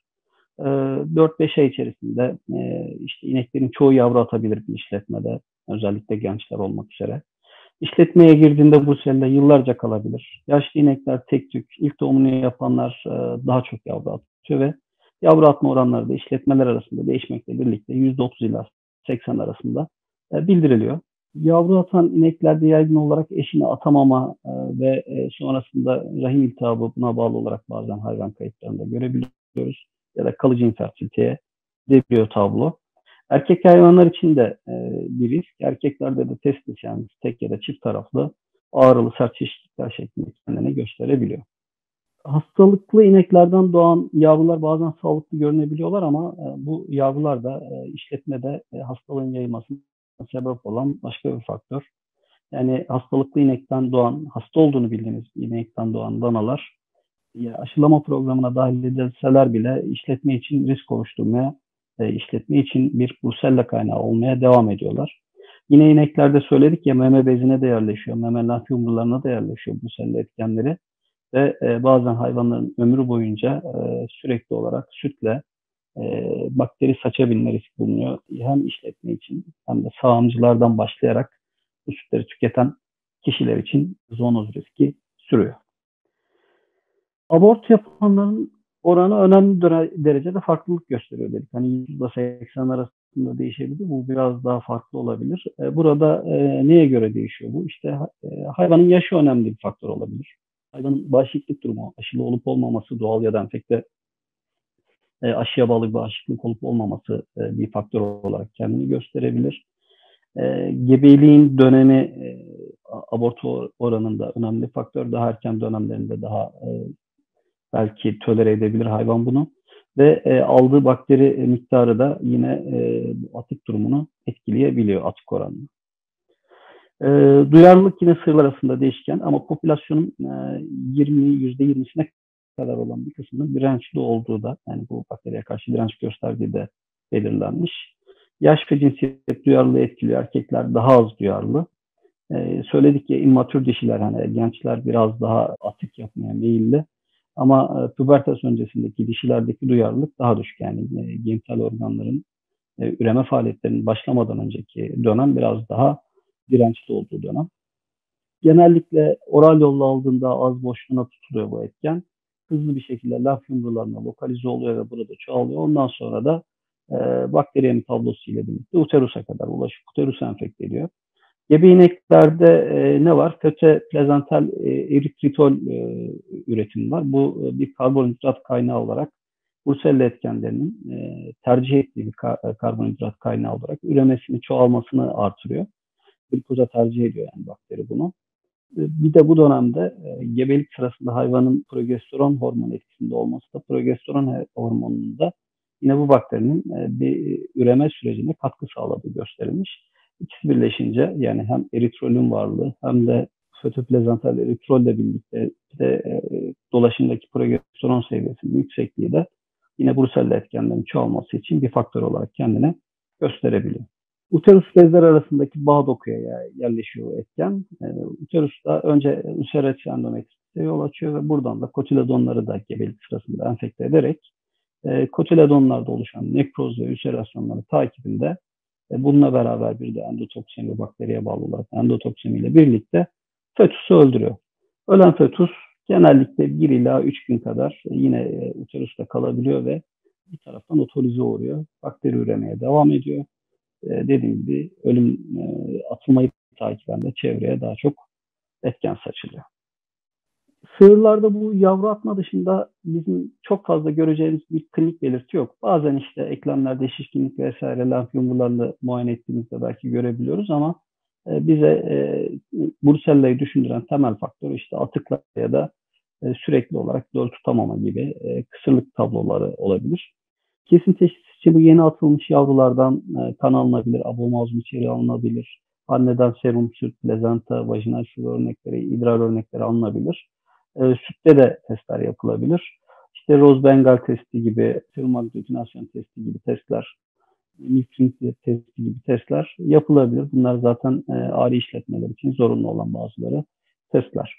4-5 ay içerisinde işte ineklerin çoğu yavru atabilir bir işletmede, özellikle gençler olmak üzere. İşletmeye girdiğinde Brusella yıllarca kalabilir. Yaşlı inekler tek tük, ilk doğumunu yapanlar daha çok yavru atıyor ve yavru atma oranları da işletmeler arasında değişmekle birlikte %30 ila 80 arasında bildiriliyor. Yavru atan ineklerde yaygın olarak eşini atamama ve sonrasında rahim iltihabı buna bağlı olarak bazen hayvan kayıplarında görebiliyoruz. Ya da kalıcı infertiliteye gidebiliyor tablo. Erkek hayvanlar için de bir risk. Erkeklerde de testis yani tek ya da çift taraflı ağrılı sert şişlikler şeklinde kendini gösterebiliyor. Hastalıklı ineklerden doğan yavrular bazen sağlıklı görünebiliyorlar ama bu yavrular da işletmede hastalığın yayılmasına sebep olan başka bir faktör. Yani hastalıklı inekten doğan, hasta olduğunu bildiğimiz inekten doğan danalar aşılama programına dahil edilseler bile işletme için risk oluşturmaya, işletme için bir Brusella kaynağı olmaya devam ediyorlar. Yine ineklerde söyledik ya, meme bezine de yerleşiyor, meme lenf yumrularına da yerleşiyor Brusella etkenleri ve bazen hayvanların ömrü boyunca sürekli olarak sütle bakteri saçabilme riski bulunuyor. Hem işletme için hem de sağımcılardan başlayarak bu sütleri tüketen kişiler için zoonoz riski sürüyor. Abort yapanların oranı önemli derecede farklılık gösteriyor dedik. Hani %80 arasında değişebilir. Bu biraz daha farklı olabilir. Burada neye göre değişiyor bu? İşte hayvanın yaşı önemli bir faktör olabilir. Hayvanın bağışıklık durumu, aşılı olup olmaması, doğal ya da enfekte aşıya bağlı bir bağışıklık olup olmaması bir faktör olarak kendini gösterebilir. Gebeliğin dönemi abort oranında önemli faktör. Daha erken dönemlerinde daha belki tolere edebilir hayvan bunu. Ve aldığı bakteri miktarı da yine atık durumunu etkileyebiliyor, atık oranını. Duyarlılık yine sığırlar arasında değişken ama popülasyonun %20'sine kadar olan bir kısmının dirençli olduğu da, yani bu bakteriye karşı direnç gösterdiği de belirlenmiş. Yaş ve cinsiyet duyarlılığı etkiliyor. Erkekler daha az duyarlı. Söyledik ya, immatür dişiler, hani gençler biraz daha atık yapmaya meyilli. Ama pubertas öncesindeki dişilerdeki duyarlılık daha düşük. Yani genital organların üreme faaliyetlerinin başlamadan önceki dönem biraz daha dirençli olduğu dönem. Genellikle oral yolla aldığında ağız boşluğuna tutuluyor bu etken. Hızlı bir şekilde lenf yumrularına lokalize oluyor ve burada çoğalıyor. Ondan sonra da bakteriyem tablosu ile birlikte uterusa kadar ulaşıp uterusu enfekte ediyor. Gebe ineklerde ne var? Föte plazental eritritol üretimi var. Bu bir karbonhidrat kaynağı olarak Brusella etkenlerinin tercih ettiği bir karbonhidrat kaynağı olarak üremesini, çoğalmasını artırıyor. Glikoza tercih ediyor yani bakteri bunu. Bir de bu dönemde gebelik sırasında hayvanın progesteron hormonu etkisinde olması da progesteron hormonunun da yine bu bakterinin bir üreme sürecine katkı sağladığı gösterilmiş. İkisi birleşince, yani hem eritrolün varlığı hem de fötoplazantal eritrolle birlikte de dolaşımdaki progesteron seviyesinin yüksekliği de yine Brusella etkenlerinin çoğalması için bir faktör olarak kendini gösterebiliyor. Uterus bezler arasındaki bağ dokuya yerleşiyor etken. Uterus'ta önce üsereç endometrite yol açıyor ve buradan da kotiledonları da gebelik sırasında enfekte ederek kotiledonlarda oluşan nekroz ve üserasyonları takibinde bununla beraber bir de endotoksemi, bakteriye bağlı olarak endotoksemi ile birlikte fetüsü öldürüyor. Ölen fetüs genellikle 1 ila 3 gün kadar yine uterusta kalabiliyor ve bir taraftan otolize oluyor. Bakteri üremeye devam ediyor. Dediğim gibi ölüm atılmayı takiben de çevreye daha çok etken saçılıyor. Sığırlarda bu yavru atma dışında bizim çok fazla göreceğimiz bir klinik belirti yok. Bazen işte eklemlerde şişkinlik vesaire lenf yumrularını muayene ettiğimizde belki görebiliyoruz ama bize Brusella'yı düşündüren temel faktör işte atıklar ya da sürekli olarak döl tutamama gibi kısırlık tabloları olabilir. Kesin teşhis için bu yeni atılmış yavrulardan kan alınabilir, abomazm içeriği alınabilir, anneden serum, süt, plezenta, vajinal sıvı örnekleri, idrar örnekleri alınabilir. Sütte de testler yapılabilir. İşte Rose Bengal testi gibi, serum agglutinasyon testi gibi testler, milking testi gibi testler yapılabilir. Bunlar zaten ağrı işletmeler için zorunlu olan bazıları testler.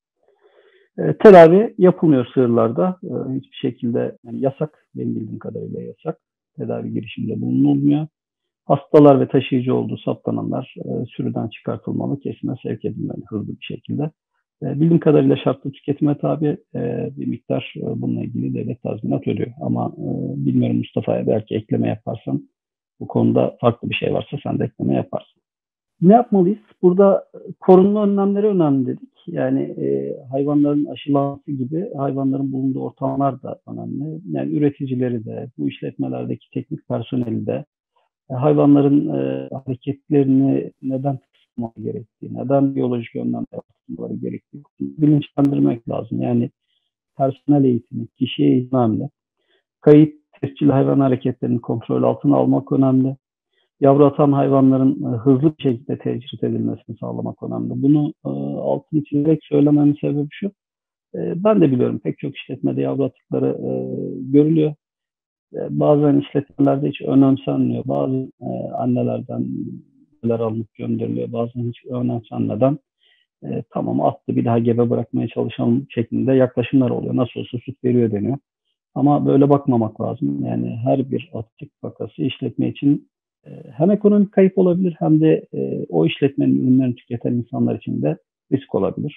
Tedavi yapılmıyor sığırlarda. Hiçbir şekilde, yani yasak, benim bildiğim kadarıyla yasak. Tedavi girişiminde bulunulmuyor. Hastalar ve taşıyıcı olduğu saptananlar sürüden çıkartılmalı, kesime sevk edilmeli hızlı bir şekilde. Bildiğim kadarıyla şartlı tüketime tabi bir miktar bununla ilgili devlet tazminat ödüyor. Ama bilmiyorum, Mustafa'ya belki ekleme yaparsan, bu konuda farklı bir şey varsa sen de ekleme yaparsın. Ne yapmalıyız? Burada korunma önlemleri önemli dedik. Yani hayvanların aşılanması gibi hayvanların bulunduğu ortamlar da önemli. Yani üreticileri de, bu işletmelerdeki teknik personeli de hayvanların hareketlerini neden kısıtmaları gerektiği, neden biyolojik önlemler yapmaları gerektiği bilinçlendirmek lazım. Yani personel eğitimi, kişi eğitimi önemli. Kayıt, tescil hayvan hareketlerini kontrol altına almak önemli. Yavru atan hayvanların hızlı bir şekilde tecrit edilmesini sağlamak önemli. Bunu altını çizerek söylememin sebebi şu. Ben de biliyorum pek çok işletmede yavru atıkları görülüyor. Bazen işletmelerde hiç önemsenmiyor. Bazı annelerden alınıp gönderiliyor. Bazen hiç önemsenmeden tamam attı bir daha gebe bırakmaya çalışalım şeklinde yaklaşımlar oluyor. Nasıl olsa süt veriyor deniyor. Ama böyle bakmamak lazım. Yani her bir atık vakası işletme için hem ekonomik kayıp olabilir hem de o işletmenin ürünlerini tüketen insanlar için de risk olabilir.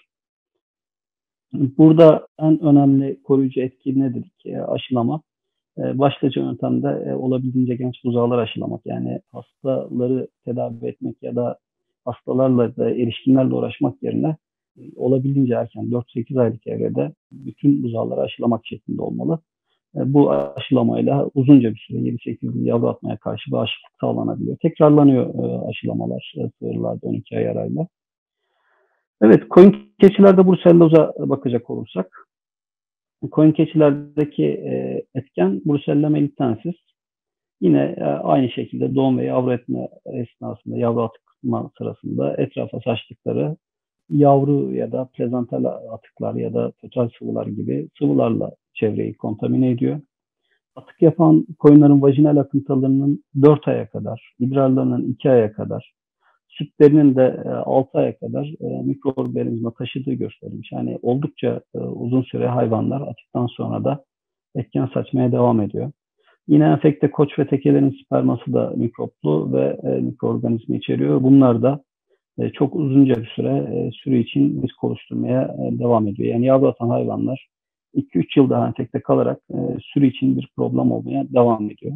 Burada en önemli koruyucu etki nedir ki? Aşılama. Başlıca yöntemde olabildiğince genç buzağlar aşılamak. Yani hastaları tedavi etmek ya da hastalarla da erişkinlerle uğraşmak yerine olabildiğince erken 4-8 aylık evrede bütün buzağları aşılamak şeklinde olmalı. Bu aşılamayla uzunca bir süre 7-8 yıl yavru atmaya karşı bağışıklık sağlanabiliyor. Tekrarlanıyor aşılamalar sığırlarda 12 ay arayla. Evet, koyun keçilerde bruselloza bakacak olursak, koyun keçilerdeki etken Brucella melitensis. Yine aynı şekilde doğum ve yavru etme esnasında, yavru atıkma sırasında etrafa saçtıkları yavru ya da plezantal atıklar ya da fetal sıvılar gibi sıvılarla çevreyi kontamine ediyor. Atık yapan koyunların vajinal akıntılarının 4 aya kadar, idrarlarının 2 aya kadar, sütlerinin de 6 aya kadar mikroorganizma taşıdığı gösterilmiş. Yani oldukça uzun süre hayvanlar atıktan sonra da etken saçmaya devam ediyor. Yine enfekte koç ve tekelerin sperması da mikroplu ve mikroorganizma içeriyor. Bunlar da çok uzunca bir süre sürü için risk oluşturmaya devam ediyor. Yani yavru atan hayvanlar 2-3 yıl daha enfekte kalarak sürü için bir problem olmaya devam ediyor.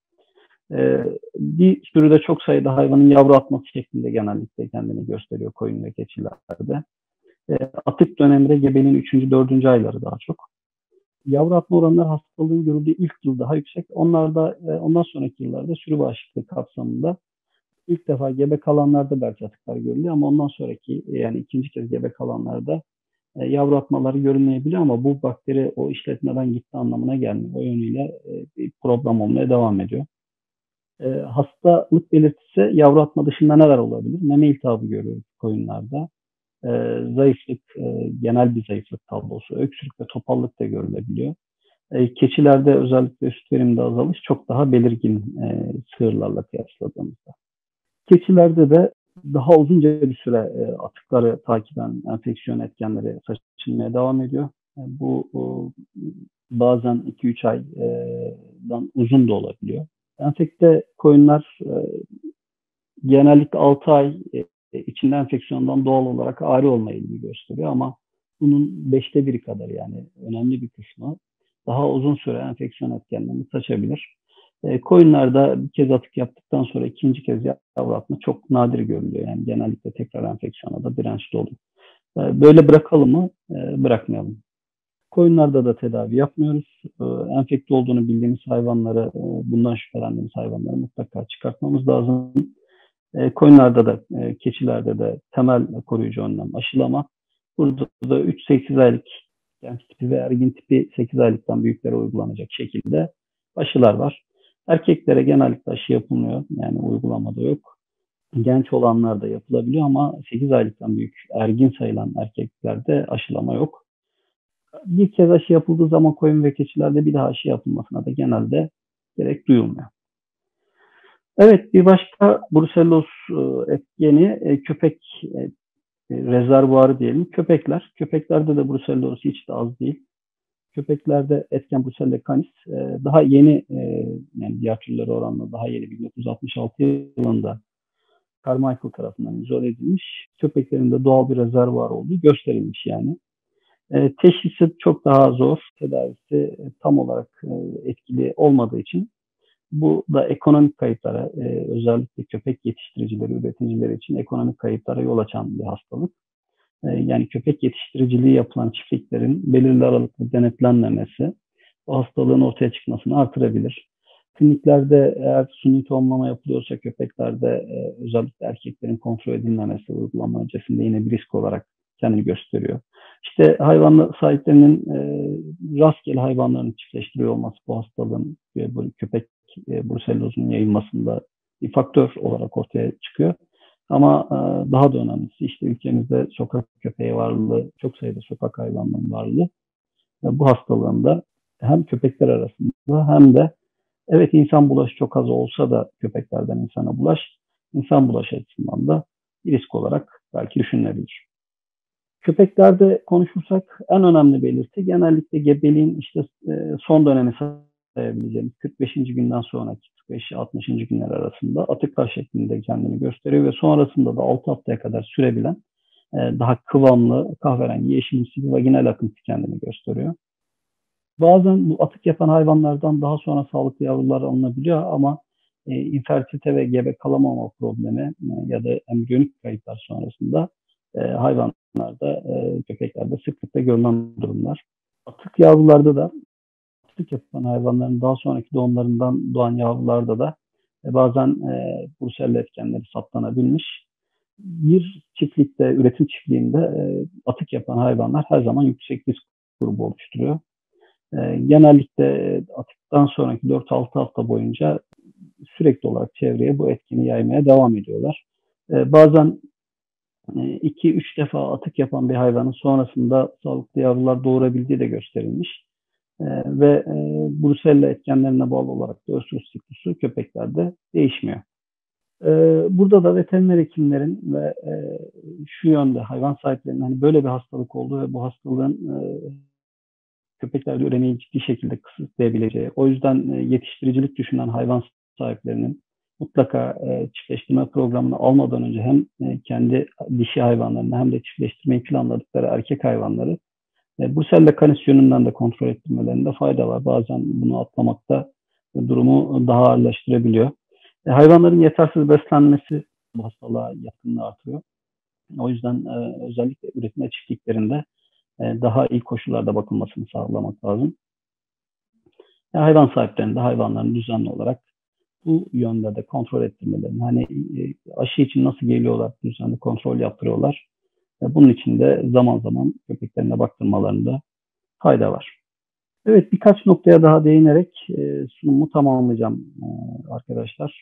Bir sürüde çok sayıda hayvanın yavru atması şeklinde genellikle kendini gösteriyor koyun ve keçilerde. Atık döneminde gebenin 3. 4. ayları daha çok. Yavru atma oranları hastalığın görüldüğü ilk yıl daha yüksek. Ondan sonraki yıllarda sürü bağışıklığı kapsamında ilk defa gebe kalanlarda belki atıklar görülüyor ama ondan sonraki yani ikinci kez gebe kalanlarda yavru atmaları görülmeyebiliyor ama bu bakteri o işletmeden gitti anlamına gelmiyor. O yönüyle bir problem olmaya devam ediyor. Hastalık belirtisi yavru atma dışında neler olabilir? Meme iltihabı görüyoruz koyunlarda. Zayıflık, genel bir zayıflık tablosu, öksürük ve topallık da görülebiliyor. Keçilerde özellikle süt veriminde azalış çok daha belirgin sığırlarla kıyasladığımızda. Keçilerde de daha uzunca bir süre atıkları takiben enfeksiyon etkenleri saçılmaya devam ediyor. Bu bazen 2-3 aydan uzun da olabiliyor. Enfekte koyunlar genellikle 6 ay içinde enfeksiyondan doğal olarak ağrı olma eğilimi gösteriyor ama bunun 5'te 1'i kadar yani önemli bir kısmı daha uzun süre enfeksiyon etkenlerini saçabilir. Koyunlarda bir kez atık yaptıktan sonra ikinci kez yavru atma çok nadir görülüyor. Yani genellikle tekrar enfeksiyona da dirençli oluyor. Böyle bırakalım mı? Bırakmayalım. Koyunlarda da tedavi yapmıyoruz. Enfekte olduğunu bildiğimiz hayvanları, bundan şüphelendiğimiz hayvanları mutlaka çıkartmamız lazım. Koyunlarda da, keçilerde de temel koruyucu önlem aşılama. Burada da 3-8 aylık genç tipi ve ergin tipi 8 aylıktan büyüklere uygulanacak şekilde aşılar var. Erkeklere genellikle aşı yapılmıyor. Yani uygulamada yok. Genç olanlarda yapılabiliyor ama 8 aylıktan büyük ergin sayılan erkeklerde aşılama yok. Bir kez aşı yapıldığı zaman koyun ve keçilerde bir daha aşı yapılmasına da genelde gerek duyulmuyor. Evet, bir başka bruselloz etkeni köpek rezervuarı diyelim. Köpekler. Köpeklerde de bruselloz hiç de az değil. Köpeklerde etken Brucella canis daha yeni yani diğer türlere oranla daha yeni 1966 yılında Carmichael tarafından izole edilmiş. Köpeklerin de doğal bir rezervuar olduğu gösterilmiş yani. Teşhisi çok daha zor. Tedavisi tam olarak etkili olmadığı için bu da ekonomik kayıplara, özellikle köpek yetiştiricileri, üreticileri için ekonomik kayıplara yol açan bir hastalık. Yani köpek yetiştiriciliği yapılan çiftliklerin belirli aralıklı denetlenmemesi o hastalığın ortaya çıkmasını artırabilir. Kliniklerde eğer suni tohumlama yapılıyorsa köpeklerde özellikle erkeklerin kontrol edilmemesi uygulama öncesinde yine bir risk olarak kendini gösteriyor. İşte hayvan sahiplerinin rastgele hayvanlarını çiftleştiriyor olması bu hastalığın köpek bruselozunun yayılmasında bir faktör olarak ortaya çıkıyor. Ama daha da önemlisi işte ülkemizde sokak köpeği varlığı, çok sayıda sokak hayvanının varlığı bu hastalığın da hem köpekler arasında hem de evet insan bulaşı çok az olsa da köpeklerden insana insan bulaşı açısından da bir risk olarak belki düşünülebilir. Köpeklerde konuşursak en önemli belirti genellikle gebeliğin işte son dönemi sayabileceğimiz 45. günden sonraki 45-60. günler arasında atıklar şeklinde kendini gösteriyor ve sonrasında da 6 haftaya kadar sürebilen daha kıvamlı kahverengi yeşilimsi bir vaginal akıntı kendini gösteriyor. Bazen bu atık yapan hayvanlardan daha sonra sağlıklı yavrular alınabiliyor ama infertilite ve gebe kalamama problemi ya da embriyonik kayıplar sonrasında hayvanlarda, köpeklerde sıklıkla görülen durumlar. Atık yavrularda da atık yapan hayvanların daha sonraki doğumlarından doğan yavrularda da bazen Brusella etkenleri saptanabilmiş. Bir çiftlikte, üretim çiftliğinde atık yapan hayvanlar her zaman yüksek risk grubu oluşturuyor. Genellikle atıktan sonraki 4-6 hafta boyunca sürekli olarak çevreye bu etkeni yaymaya devam ediyorlar. Bazen 2-3 defa atık yapan bir hayvanın sonrasında sağlıklı yavrular doğurabildiği de gösterilmiş. Ve Brusella etkenlerine bağlı olarak da östrojen siklusu köpeklerde değişmiyor. Burada da veteriner hekimlerin ve şu yönde hayvan sahiplerinin hani böyle bir hastalık olduğu ve bu hastalığın köpeklerde üremeyi ciddi şekilde kısıtlayabileceği, o yüzden yetiştiricilik düşünen hayvan sahiplerinin mutlaka çiftleştirme programını almadan önce hem kendi dişi hayvanlarını hem de çiftleştirmeyi planladıkları erkek hayvanları Brusella canis yönünden de kontrol ettirmelerinde fayda var. Bazen bunu atlamakta durumu daha ağırlaştırabiliyor. Hayvanların yetersiz beslenmesi bu hastalığa yatkınlığı artırıyor. O yüzden özellikle üretme çiftliklerinde daha iyi koşullarda bakılmasını sağlamak lazım. Hayvan sahiplerinde hayvanların düzenli olarak bu yönde de kontrol ettirmelerini, hani aşı için nasıl geliyorlar, düzenli kontrol yaptırıyorlar. Bunun için de zaman zaman köpeklerine baktırmalarında fayda var. Evet, birkaç noktaya daha değinerek sunumu tamamlayacağım arkadaşlar.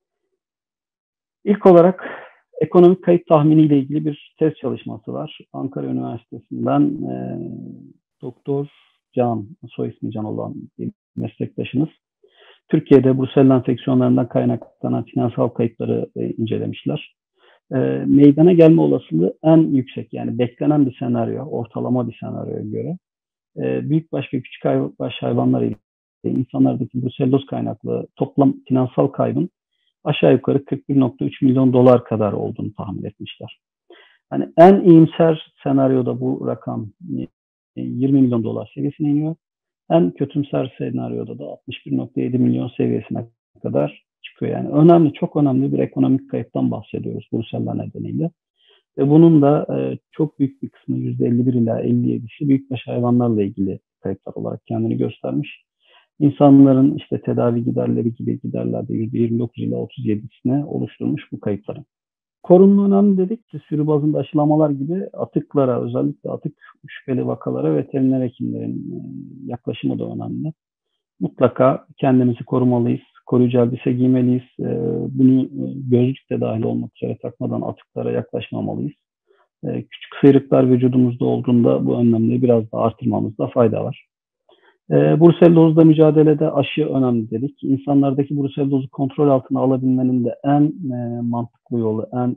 İlk olarak ekonomik kayıp tahminiyle ilgili bir test çalışması var. Ankara Üniversitesi'nden Doktor Can, soy ismi Can olan bir meslektaşımız, Türkiye'de Brusella enfeksiyonlarından kaynaklanan finansal kayıpları incelemişler. Meydana gelme olasılığı en yüksek, yani beklenen bir senaryo, ortalama bir senaryoya göre büyükbaş ve küçükbaş hayvanlar ile insanlardaki bruselloz kaynaklı toplam finansal kaybın aşağı yukarı 41,3 milyon dolar kadar olduğunu tahmin etmişler. Yani en iyimser senaryoda bu rakam 20 milyon dolar seviyesine iniyor. En kötümser senaryoda da 61,7 milyon seviyesine kadar çıkıyor. Yani önemli, çok önemli bir ekonomik kayıptan bahsediyoruz Brusella nedeniyle. Ve bunun da çok büyük bir kısmı %51 ila 57'si büyükbaş hayvanlarla ilgili kayıplar olarak kendini göstermiş. İnsanların işte tedavi giderleri gibi giderlerde %29 ila 37'sine oluşturmuş bu kayıpları. Korunma önemli dedik. Sürü bazında aşılamalar gibi atıklara, özellikle atık şüpheli vakalara veteriner hekimlerin yaklaşımı da önemli. Mutlaka kendimizi korumalıyız. Koruyucu elbise giymeliyiz. Bunu gözlük de dahil olmak üzere takmadan atıklara yaklaşmamalıyız. Küçük sıyrıklar vücudumuzda olduğunda bu önlemleri biraz daha artırmamızda fayda var. Brusellozla mücadelede aşı önemli dedik. İnsanlardaki brusellozu kontrol altına alabilmenin de en mantıklı yolu, en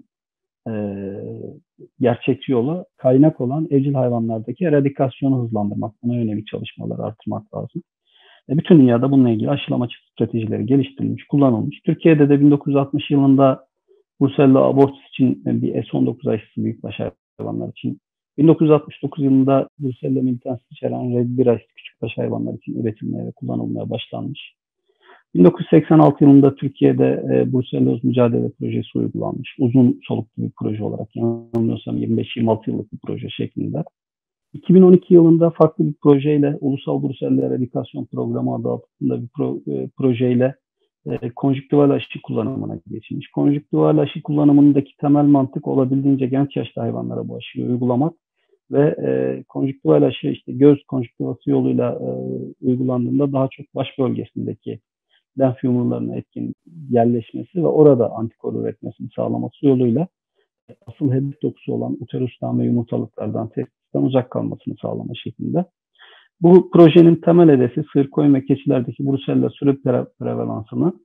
gerçekçi yolu kaynak olan evcil hayvanlardaki eradikasyonu hızlandırmak. Buna yönelik çalışmaları artırmak lazım. Bütün dünyada bununla ilgili aşılama stratejileri geliştirilmiş, kullanılmış. Türkiye'de de 1960 yılında Brusella abortus için bir S19 aşısı büyükbaş hayvanlar için, 1969 yılında Brusella militans içeren Red 1 aşısı küçükbaş hayvanlar için üretilmeye ve kullanılmaya başlanmış. 1986 yılında Türkiye'de Bruselloz mücadele projesi uygulanmış. Uzun soluklu bir proje olarak, yanılmıyorsam 25-26 yıllık bir proje şeklinde. 2012 yılında farklı bir projeyle Ulusal Brusella Eradikasyon Programı adı altında bir projeyle konjüktival aşı kullanımına geçilmiş. Konjüktival aşı kullanımındaki temel mantık olabildiğince genç yaşta hayvanlara bu aşıyı uygulamak ve konjüktival aşı işte göz konjüktivası yoluyla uygulandığında daha çok baş bölgesindeki lenf yumrularına etkin yerleşmesi ve orada antikor üretmesini sağlaması yoluyla asıl hedef dokusu olan uterustan ve yumurtalıklardan, testisten uzak kalmasını sağlama şeklinde. Bu projenin temel hedefi sığır, koyun ve keçilerdeki Brusella sürü prevalansını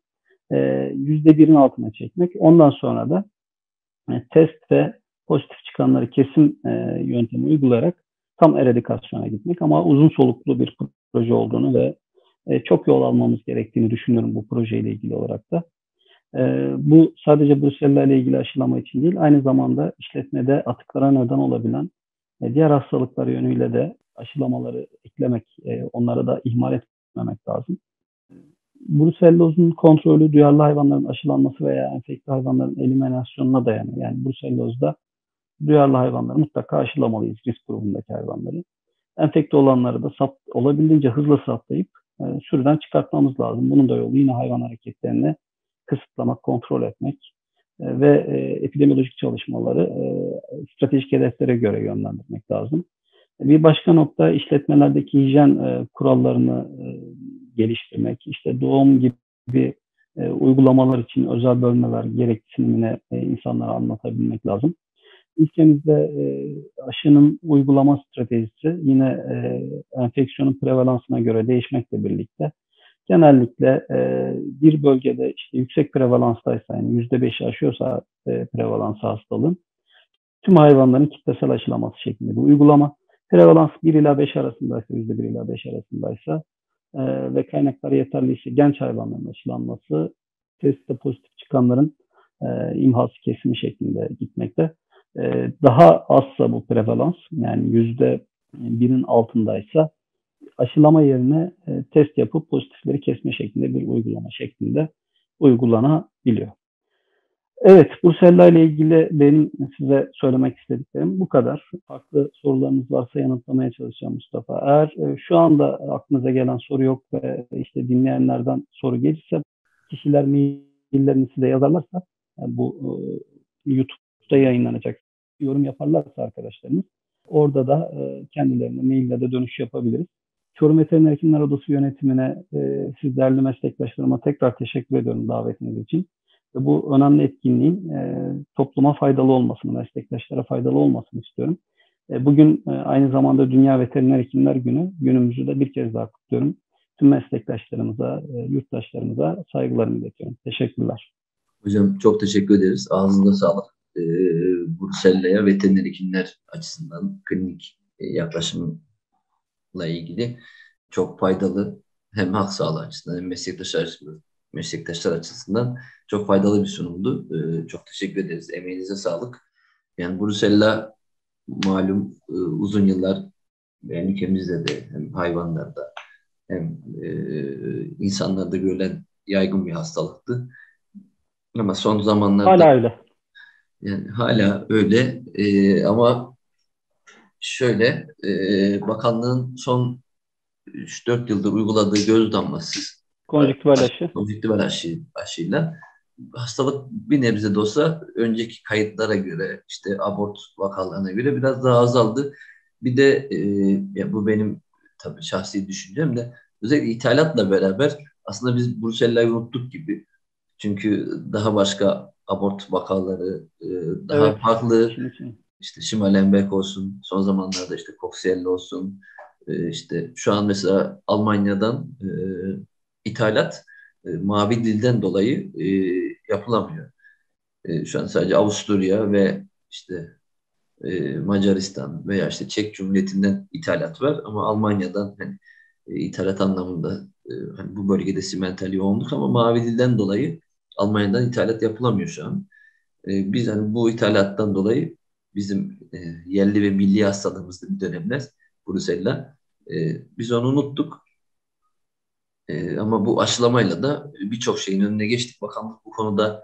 %1'in altına çekmek. Ondan sonra da test ve pozitif çıkanları kesim yöntemi uygulayarak tam eradikasyona gitmek. Ama uzun soluklu bir proje olduğunu ve çok yol almamız gerektiğini düşünüyorum bu projeyle ilgili olarak da. Bu sadece Brusella ile ilgili aşılama için değil, aynı zamanda işletmede atıklara neden olabilen diğer hastalıklar yönüyle de aşılamaları eklemek, onları da ihmal etmemek lazım. Brucelloz'un kontrolü duyarlı hayvanların aşılanması veya enfekte hayvanların eliminasyonuna dayanıyor. Yani Brucelloz'da duyarlı hayvanları mutlaka aşılamalıyız, risk grubundaki hayvanları. Enfekte olanları da olabildiğince hızlı saptayıp sürüden çıkartmamız lazım. Bunun da yolu yine hayvan hareketlerini kısıtlamak, kontrol etmek ve epidemiolojik çalışmaları stratejik hedeflere göre yönlendirmek lazım. Bir başka nokta işletmelerdeki hijyen kurallarını geliştirmek, işte doğum gibi uygulamalar için özel bölmeler gereksinimine insanlara anlatabilmek lazım. Ülkemizde aşının uygulama stratejisi yine enfeksiyonun prevalansına göre değişmekle birlikte genellikle bir bölgede işte yüksek prevalanstaysa, yani %5'i aşıyorsa prevalans hastalığın tüm hayvanların kitlesel aşılaması şeklinde bir uygulama. Prevalans 1 ila 5 arasındaysa, %1 ila 5 arasındaysa ve kaynakları yeterliyse genç hayvanların aşılanması, testte pozitif çıkanların imhası kesimi şeklinde gitmekte. Daha azsa bu prevalans, yani %1'in altındaysa aşılama yerine test yapıp pozitifleri kesme şeklinde bir uygulama şeklinde uygulanabiliyor. Evet, Brusella ile ilgili benim size söylemek istediklerim bu kadar. Farklı sorularınız varsa yanıtlamaya çalışacağım Mustafa. Eğer şu anda aklınıza gelen soru yok ve işte dinleyenlerden soru gelirse kişiler maillerini size yazarlarsa, yani bu YouTube'da yayınlanacak, yorum yaparlarsa arkadaşlarımız orada da kendilerine maille de dönüş yapabiliriz. Çorum Veteriner Hekimler Odası yönetimine, siz değerli meslektaşlarıma tekrar teşekkür ediyorum davetiniz için. Bu önemli etkinliğin topluma faydalı olmasını, meslektaşlara faydalı olmasını istiyorum. Bugün aynı zamanda Dünya Veteriner Hekimler Günü. Günümüzü de bir kez daha kutluyorum. Tüm meslektaşlarımıza, yurttaşlarımıza saygılarımı iletiyorum. Teşekkürler. Hocam çok teşekkür ederiz. Ağzınıza sağlık. Brusella'ya veteriner hekimler açısından klinik yaklaşımla ilgili çok faydalı, hem halk sağlığı açısından hem meslektaşlar açısından çok faydalı bir sunumdu. Çok teşekkür ederiz. Emeğinize sağlık. Yani Brusella malum uzun yıllar yani ülkemizde de hem hayvanlarda hem insanlarda görülen yaygın bir hastalıktı. Ama son zamanlarda Hala öyle. yani hala öyle. Ama şöyle bakanlığın son 3-4 yıldır uyguladığı göz damlası Konjüktival aşı. konjüktival aşıyla hastalık bir nebze de olsa önceki kayıtlara göre işte abort vakalarına göre biraz daha azaldı. Bir de ya bu benim tabii şahsi düşüncem de özellikle ithalatla beraber aslında biz Brusella'yı unuttuk gibi. Çünkü daha başka abort vakaları, daha Evet. farklı Şimdi. işte Schmallenberg olsun, son zamanlarda işte Coxiella olsun, işte şu an mesela Almanya'dan ithalat mavi dilden dolayı yapılamıyor. Şu an sadece Avusturya ve işte Macaristan veya işte Çek Cumhuriyeti'nden ithalat var ama Almanya'dan hani, ithalat anlamında hani bu bölgede simental yoğunluk ama mavi dilden dolayı Almanya'dan ithalat yapılamıyor şu an. Biz hani bu ithalattan dolayı bizim yerli ve milli hastalığımızda bir dönemler Brusella. Biz onu unuttuk. Ama bu aşılamayla da birçok şeyin önüne geçtik. Bakanlık bu konuda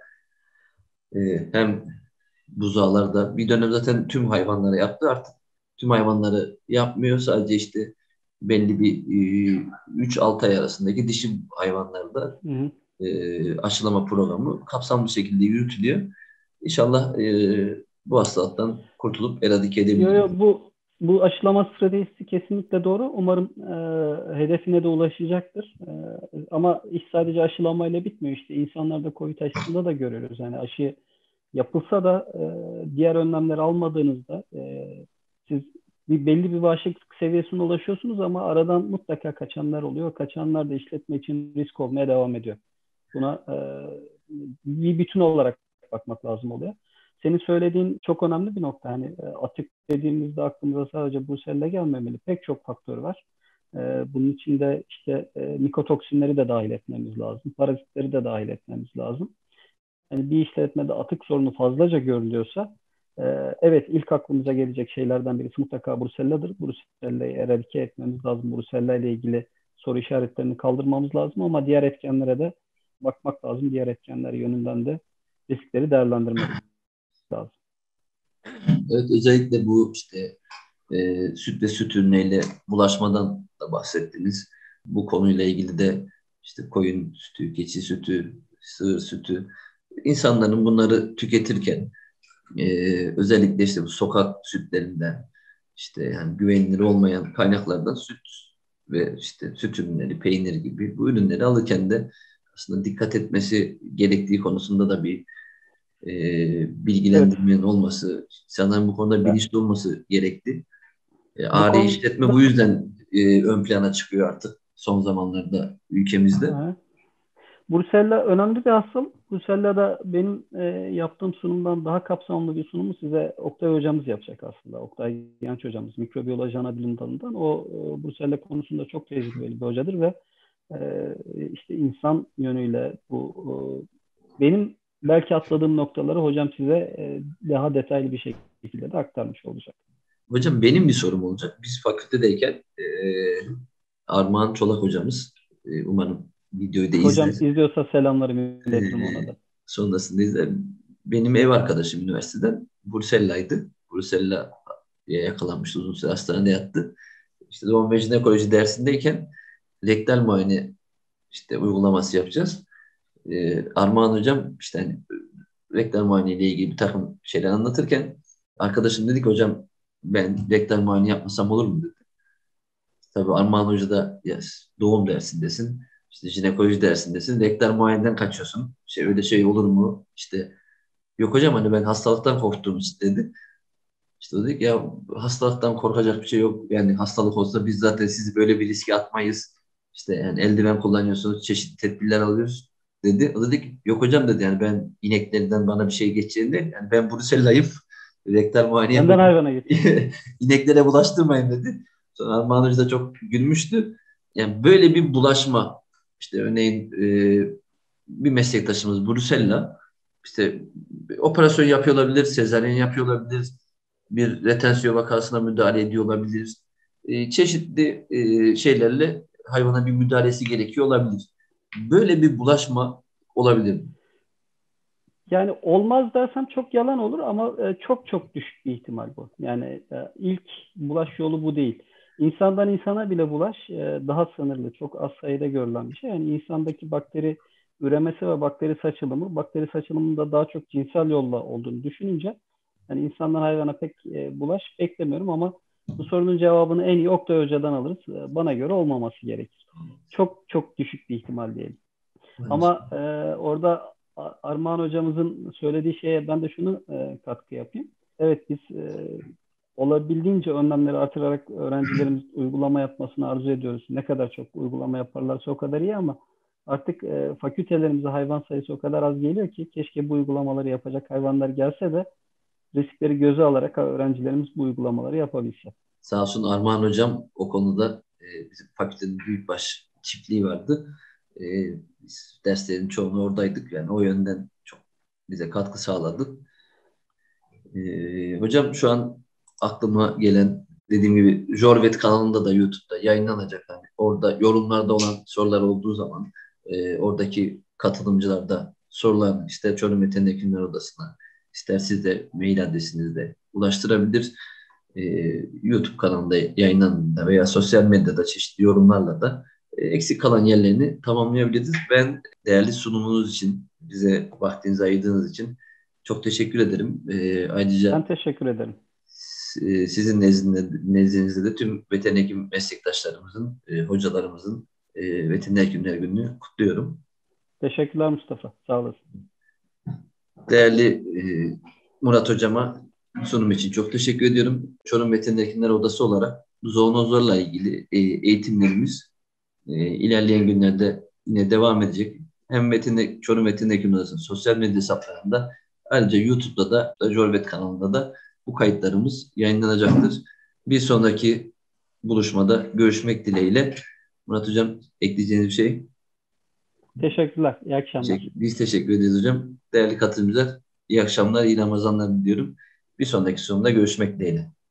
hem buzağlarda bir dönem zaten tüm hayvanlara yaptı, artık tüm hayvanları yapmıyor. Sadece işte belli bir 3-6 ay arasındaki dişi hayvanlarda Hı hı. aşılama programı kapsamlı şekilde yürütülüyor. İnşallah bu hastalıktan kurtulup eradike Yo, edebiliriz. yo, Bu aşılama stratejisi kesinlikle doğru. Umarım hedefine de ulaşacaktır. Ama iş sadece aşılamayla bitmiyor. İşte insanlarda COVID aşısında da görüyoruz. Yani aşı yapılsa da diğer önlemleri almadığınızda siz belli bir bağışıklık seviyesine ulaşıyorsunuz ama aradan mutlaka kaçanlar oluyor. Kaçanlar da işletme için risk olmaya devam ediyor. Buna bir bütün olarak bakmak lazım oluyor. Senin söylediğin çok önemli bir nokta. Hani atık dediğimizde aklımıza sadece Brussel'le gelmemeli. Pek çok faktör var. Bunun içinde işte mikotoksinleri de dahil etmemiz lazım. Parazitleri de dahil etmemiz lazım. Yani bir işletmede atık sorunu fazlaca görülüyorsa evet ilk aklımıza gelecek şeylerden birisi mutlaka Brusella'dır. Brusella'yı eradike etmemiz lazım. Brusella ile ilgili soru işaretlerini kaldırmamız lazım ama diğer etkenlere de bakmak lazım. Diğer etkenler yönünden de riskleri değerlendirmek lazım. Evet, özellikle bu işte süt ve süt ürünleriyle bulaşmadan da bahsettiniz. Bu konuyla ilgili de işte koyun sütü, keçi sütü, sığır sütü, insanların bunları tüketirken özellikle işte bu sokak sütlerinden, işte yani güvenilir olmayan kaynaklardan süt ve işte süt ürünleri, peynir gibi bu ürünleri alırken de aslında dikkat etmesi gerektiği konusunda da bir Evet. bilgilendirmenin olması, insanların bu konuda bilinçli olması gerekli. Bu Ari konuda işletme bu yüzden ön plana çıkıyor artık son zamanlarda ülkemizde. Brusella önemli bir hastalık. Brusella'da benim yaptığım sunumdan daha kapsamlı bir sunumu size Oktay hocamız yapacak aslında. Oktay Genç hocamız mikrobiyoloji ana bilim dalından. O Brusella konusunda çok tecrübeli bir hocadır ve işte insan yönüyle bu benim belki atladığım noktaları hocam size daha detaylı bir şekilde de aktarmış olacak. Hocam benim bir sorum olacak. Biz fakültedeyken Armağan Çolak hocamız, umarım videoyu da Hocam izler. izliyorsa selamlarımı iletirim ona E, da. sonrasında izler. Benim ev arkadaşım üniversiteden Bursella'ydı. Bursella'ya yakalanmıştı, uzun süre hastanede yattı. İşte doğum ve jinekoloji dersindeyken rektal muayene işte uygulaması yapacağız. Armağan hocam işte hani rektal muayene ile ilgili bir takım şeyler anlatırken arkadaşım dedi ki hocam ben rektal muayene yapmasam olur mu dedi. Tabii Armağan Hoca da ya, doğum dersindesin, işte jinekoloji dersindesin, rektal muayeneden kaçıyorsun. Şey öyle şey olur mu? İşte yok hocam hani ben hastalıktan korktuğum için dedi. İşte o dedi ki ya hastalıktan korkacak bir şey yok. Yani hastalık olsa biz zaten sizi böyle bir riske atmayız. İşte yani eldiven kullanıyorsunuz, çeşitli tedbirler alıyoruz dedi. O dedi ki yok hocam dedi yani ben ineklerden bana bir şey geçeceğinde yani ben Brusella'yım. Rektal muayene Benden yapacağım. hayvana geçiyor. İneklere bulaştırmayın dedi. Sonra Armağan Hoca da çok gülmüştü. Yani böyle bir bulaşma işte örneğin bir meslektaşımız Brusella işte operasyon yapıyor olabilir, sezaryen yapıyor olabilir, bir retansiyon vakasına müdahale ediyor olabilir. Çeşitli şeylerle hayvana bir müdahalesi gerekiyor olabilir. Böyle bir bulaşma olabilir mi? Yani olmaz dersem çok yalan olur ama çok çok düşük bir ihtimal bu. Yani ilk bulaş yolu bu değil. İnsandan insana bile bulaş daha sınırlı, çok az sayıda görülen bir şey. Yani insandaki bakteri üremesi ve bakteri saçılımında daha çok cinsel yolla olduğunu düşününce yani insandan hayvana pek bulaş beklemiyorum ama bu sorunun cevabını en iyi Oktay Hoca'dan alırız. Bana göre olmaması gerekir. Çok çok düşük bir ihtimal diyelim. Ama orada Armağan hocamızın söylediği şeye ben de şunu katkı yapayım. Evet biz olabildiğince önlemleri artırarak öğrencilerimiz uygulama yapmasını arzu ediyoruz. Ne kadar çok uygulama yaparlarsa o kadar iyi ama artık fakültelerimize hayvan sayısı o kadar az geliyor ki keşke bu uygulamaları yapacak hayvanlar gelse de riskleri göze alarak öğrencilerimiz bu uygulamaları yapabilse. Sağ olsun Armağan Hocam o konuda bizim fakültenin büyükbaş çiftliği vardı. E, biz derslerin çoğunu oradaydık. Yani o yönden çok bize katkı sağladı. Hocam şu an aklıma gelen dediğim gibi Jorvet kanalında da YouTube'da yayınlanacak. Yani orada yorumlarda olan sorular olduğu zaman oradaki katılımcılar da sorularını ister Çorum Veteriner Hekimler Odası'na ister siz de mail adresinizde ulaştırabilir. E, YouTube kanalında yayınlandığında veya sosyal medyada çeşitli yorumlarla da eksik kalan yerlerini tamamlayabiliriz. Ben değerli sunumunuz için, bize vaktinizi ayırdığınız için çok teşekkür ederim. Ben Ayrıca teşekkür ederim. Sizin nezdinizde de tüm veteriner hekim meslektaşlarımızın, hocalarımızın Veteriner Hekimler Günü'nü kutluyorum. Teşekkürler Mustafa. Sağ olasın. Değerli Murat Hocama sunum için çok teşekkür ediyorum. Çorum Veteriner Hekimler Odası olarak zoonozlarla ilgili eğitimlerimiz ilerleyen günlerde yine devam edecek. Hem Çorum Veteriner Hekimler Odası'nın sosyal medya hesaplarında, ayrıca YouTube'da da Jorvet kanalında da bu kayıtlarımız yayınlanacaktır. Bir sonraki buluşmada görüşmek dileğiyle. Murat Hocam, ekleyeceğiniz bir şey? Teşekkürler. İyi akşamlar. Biz teşekkür ederiz hocam. Değerli katılımcılar, iyi akşamlar, iyi Ramazanlar diliyorum. Bir sonraki sonunda görüşmek dileğiyle.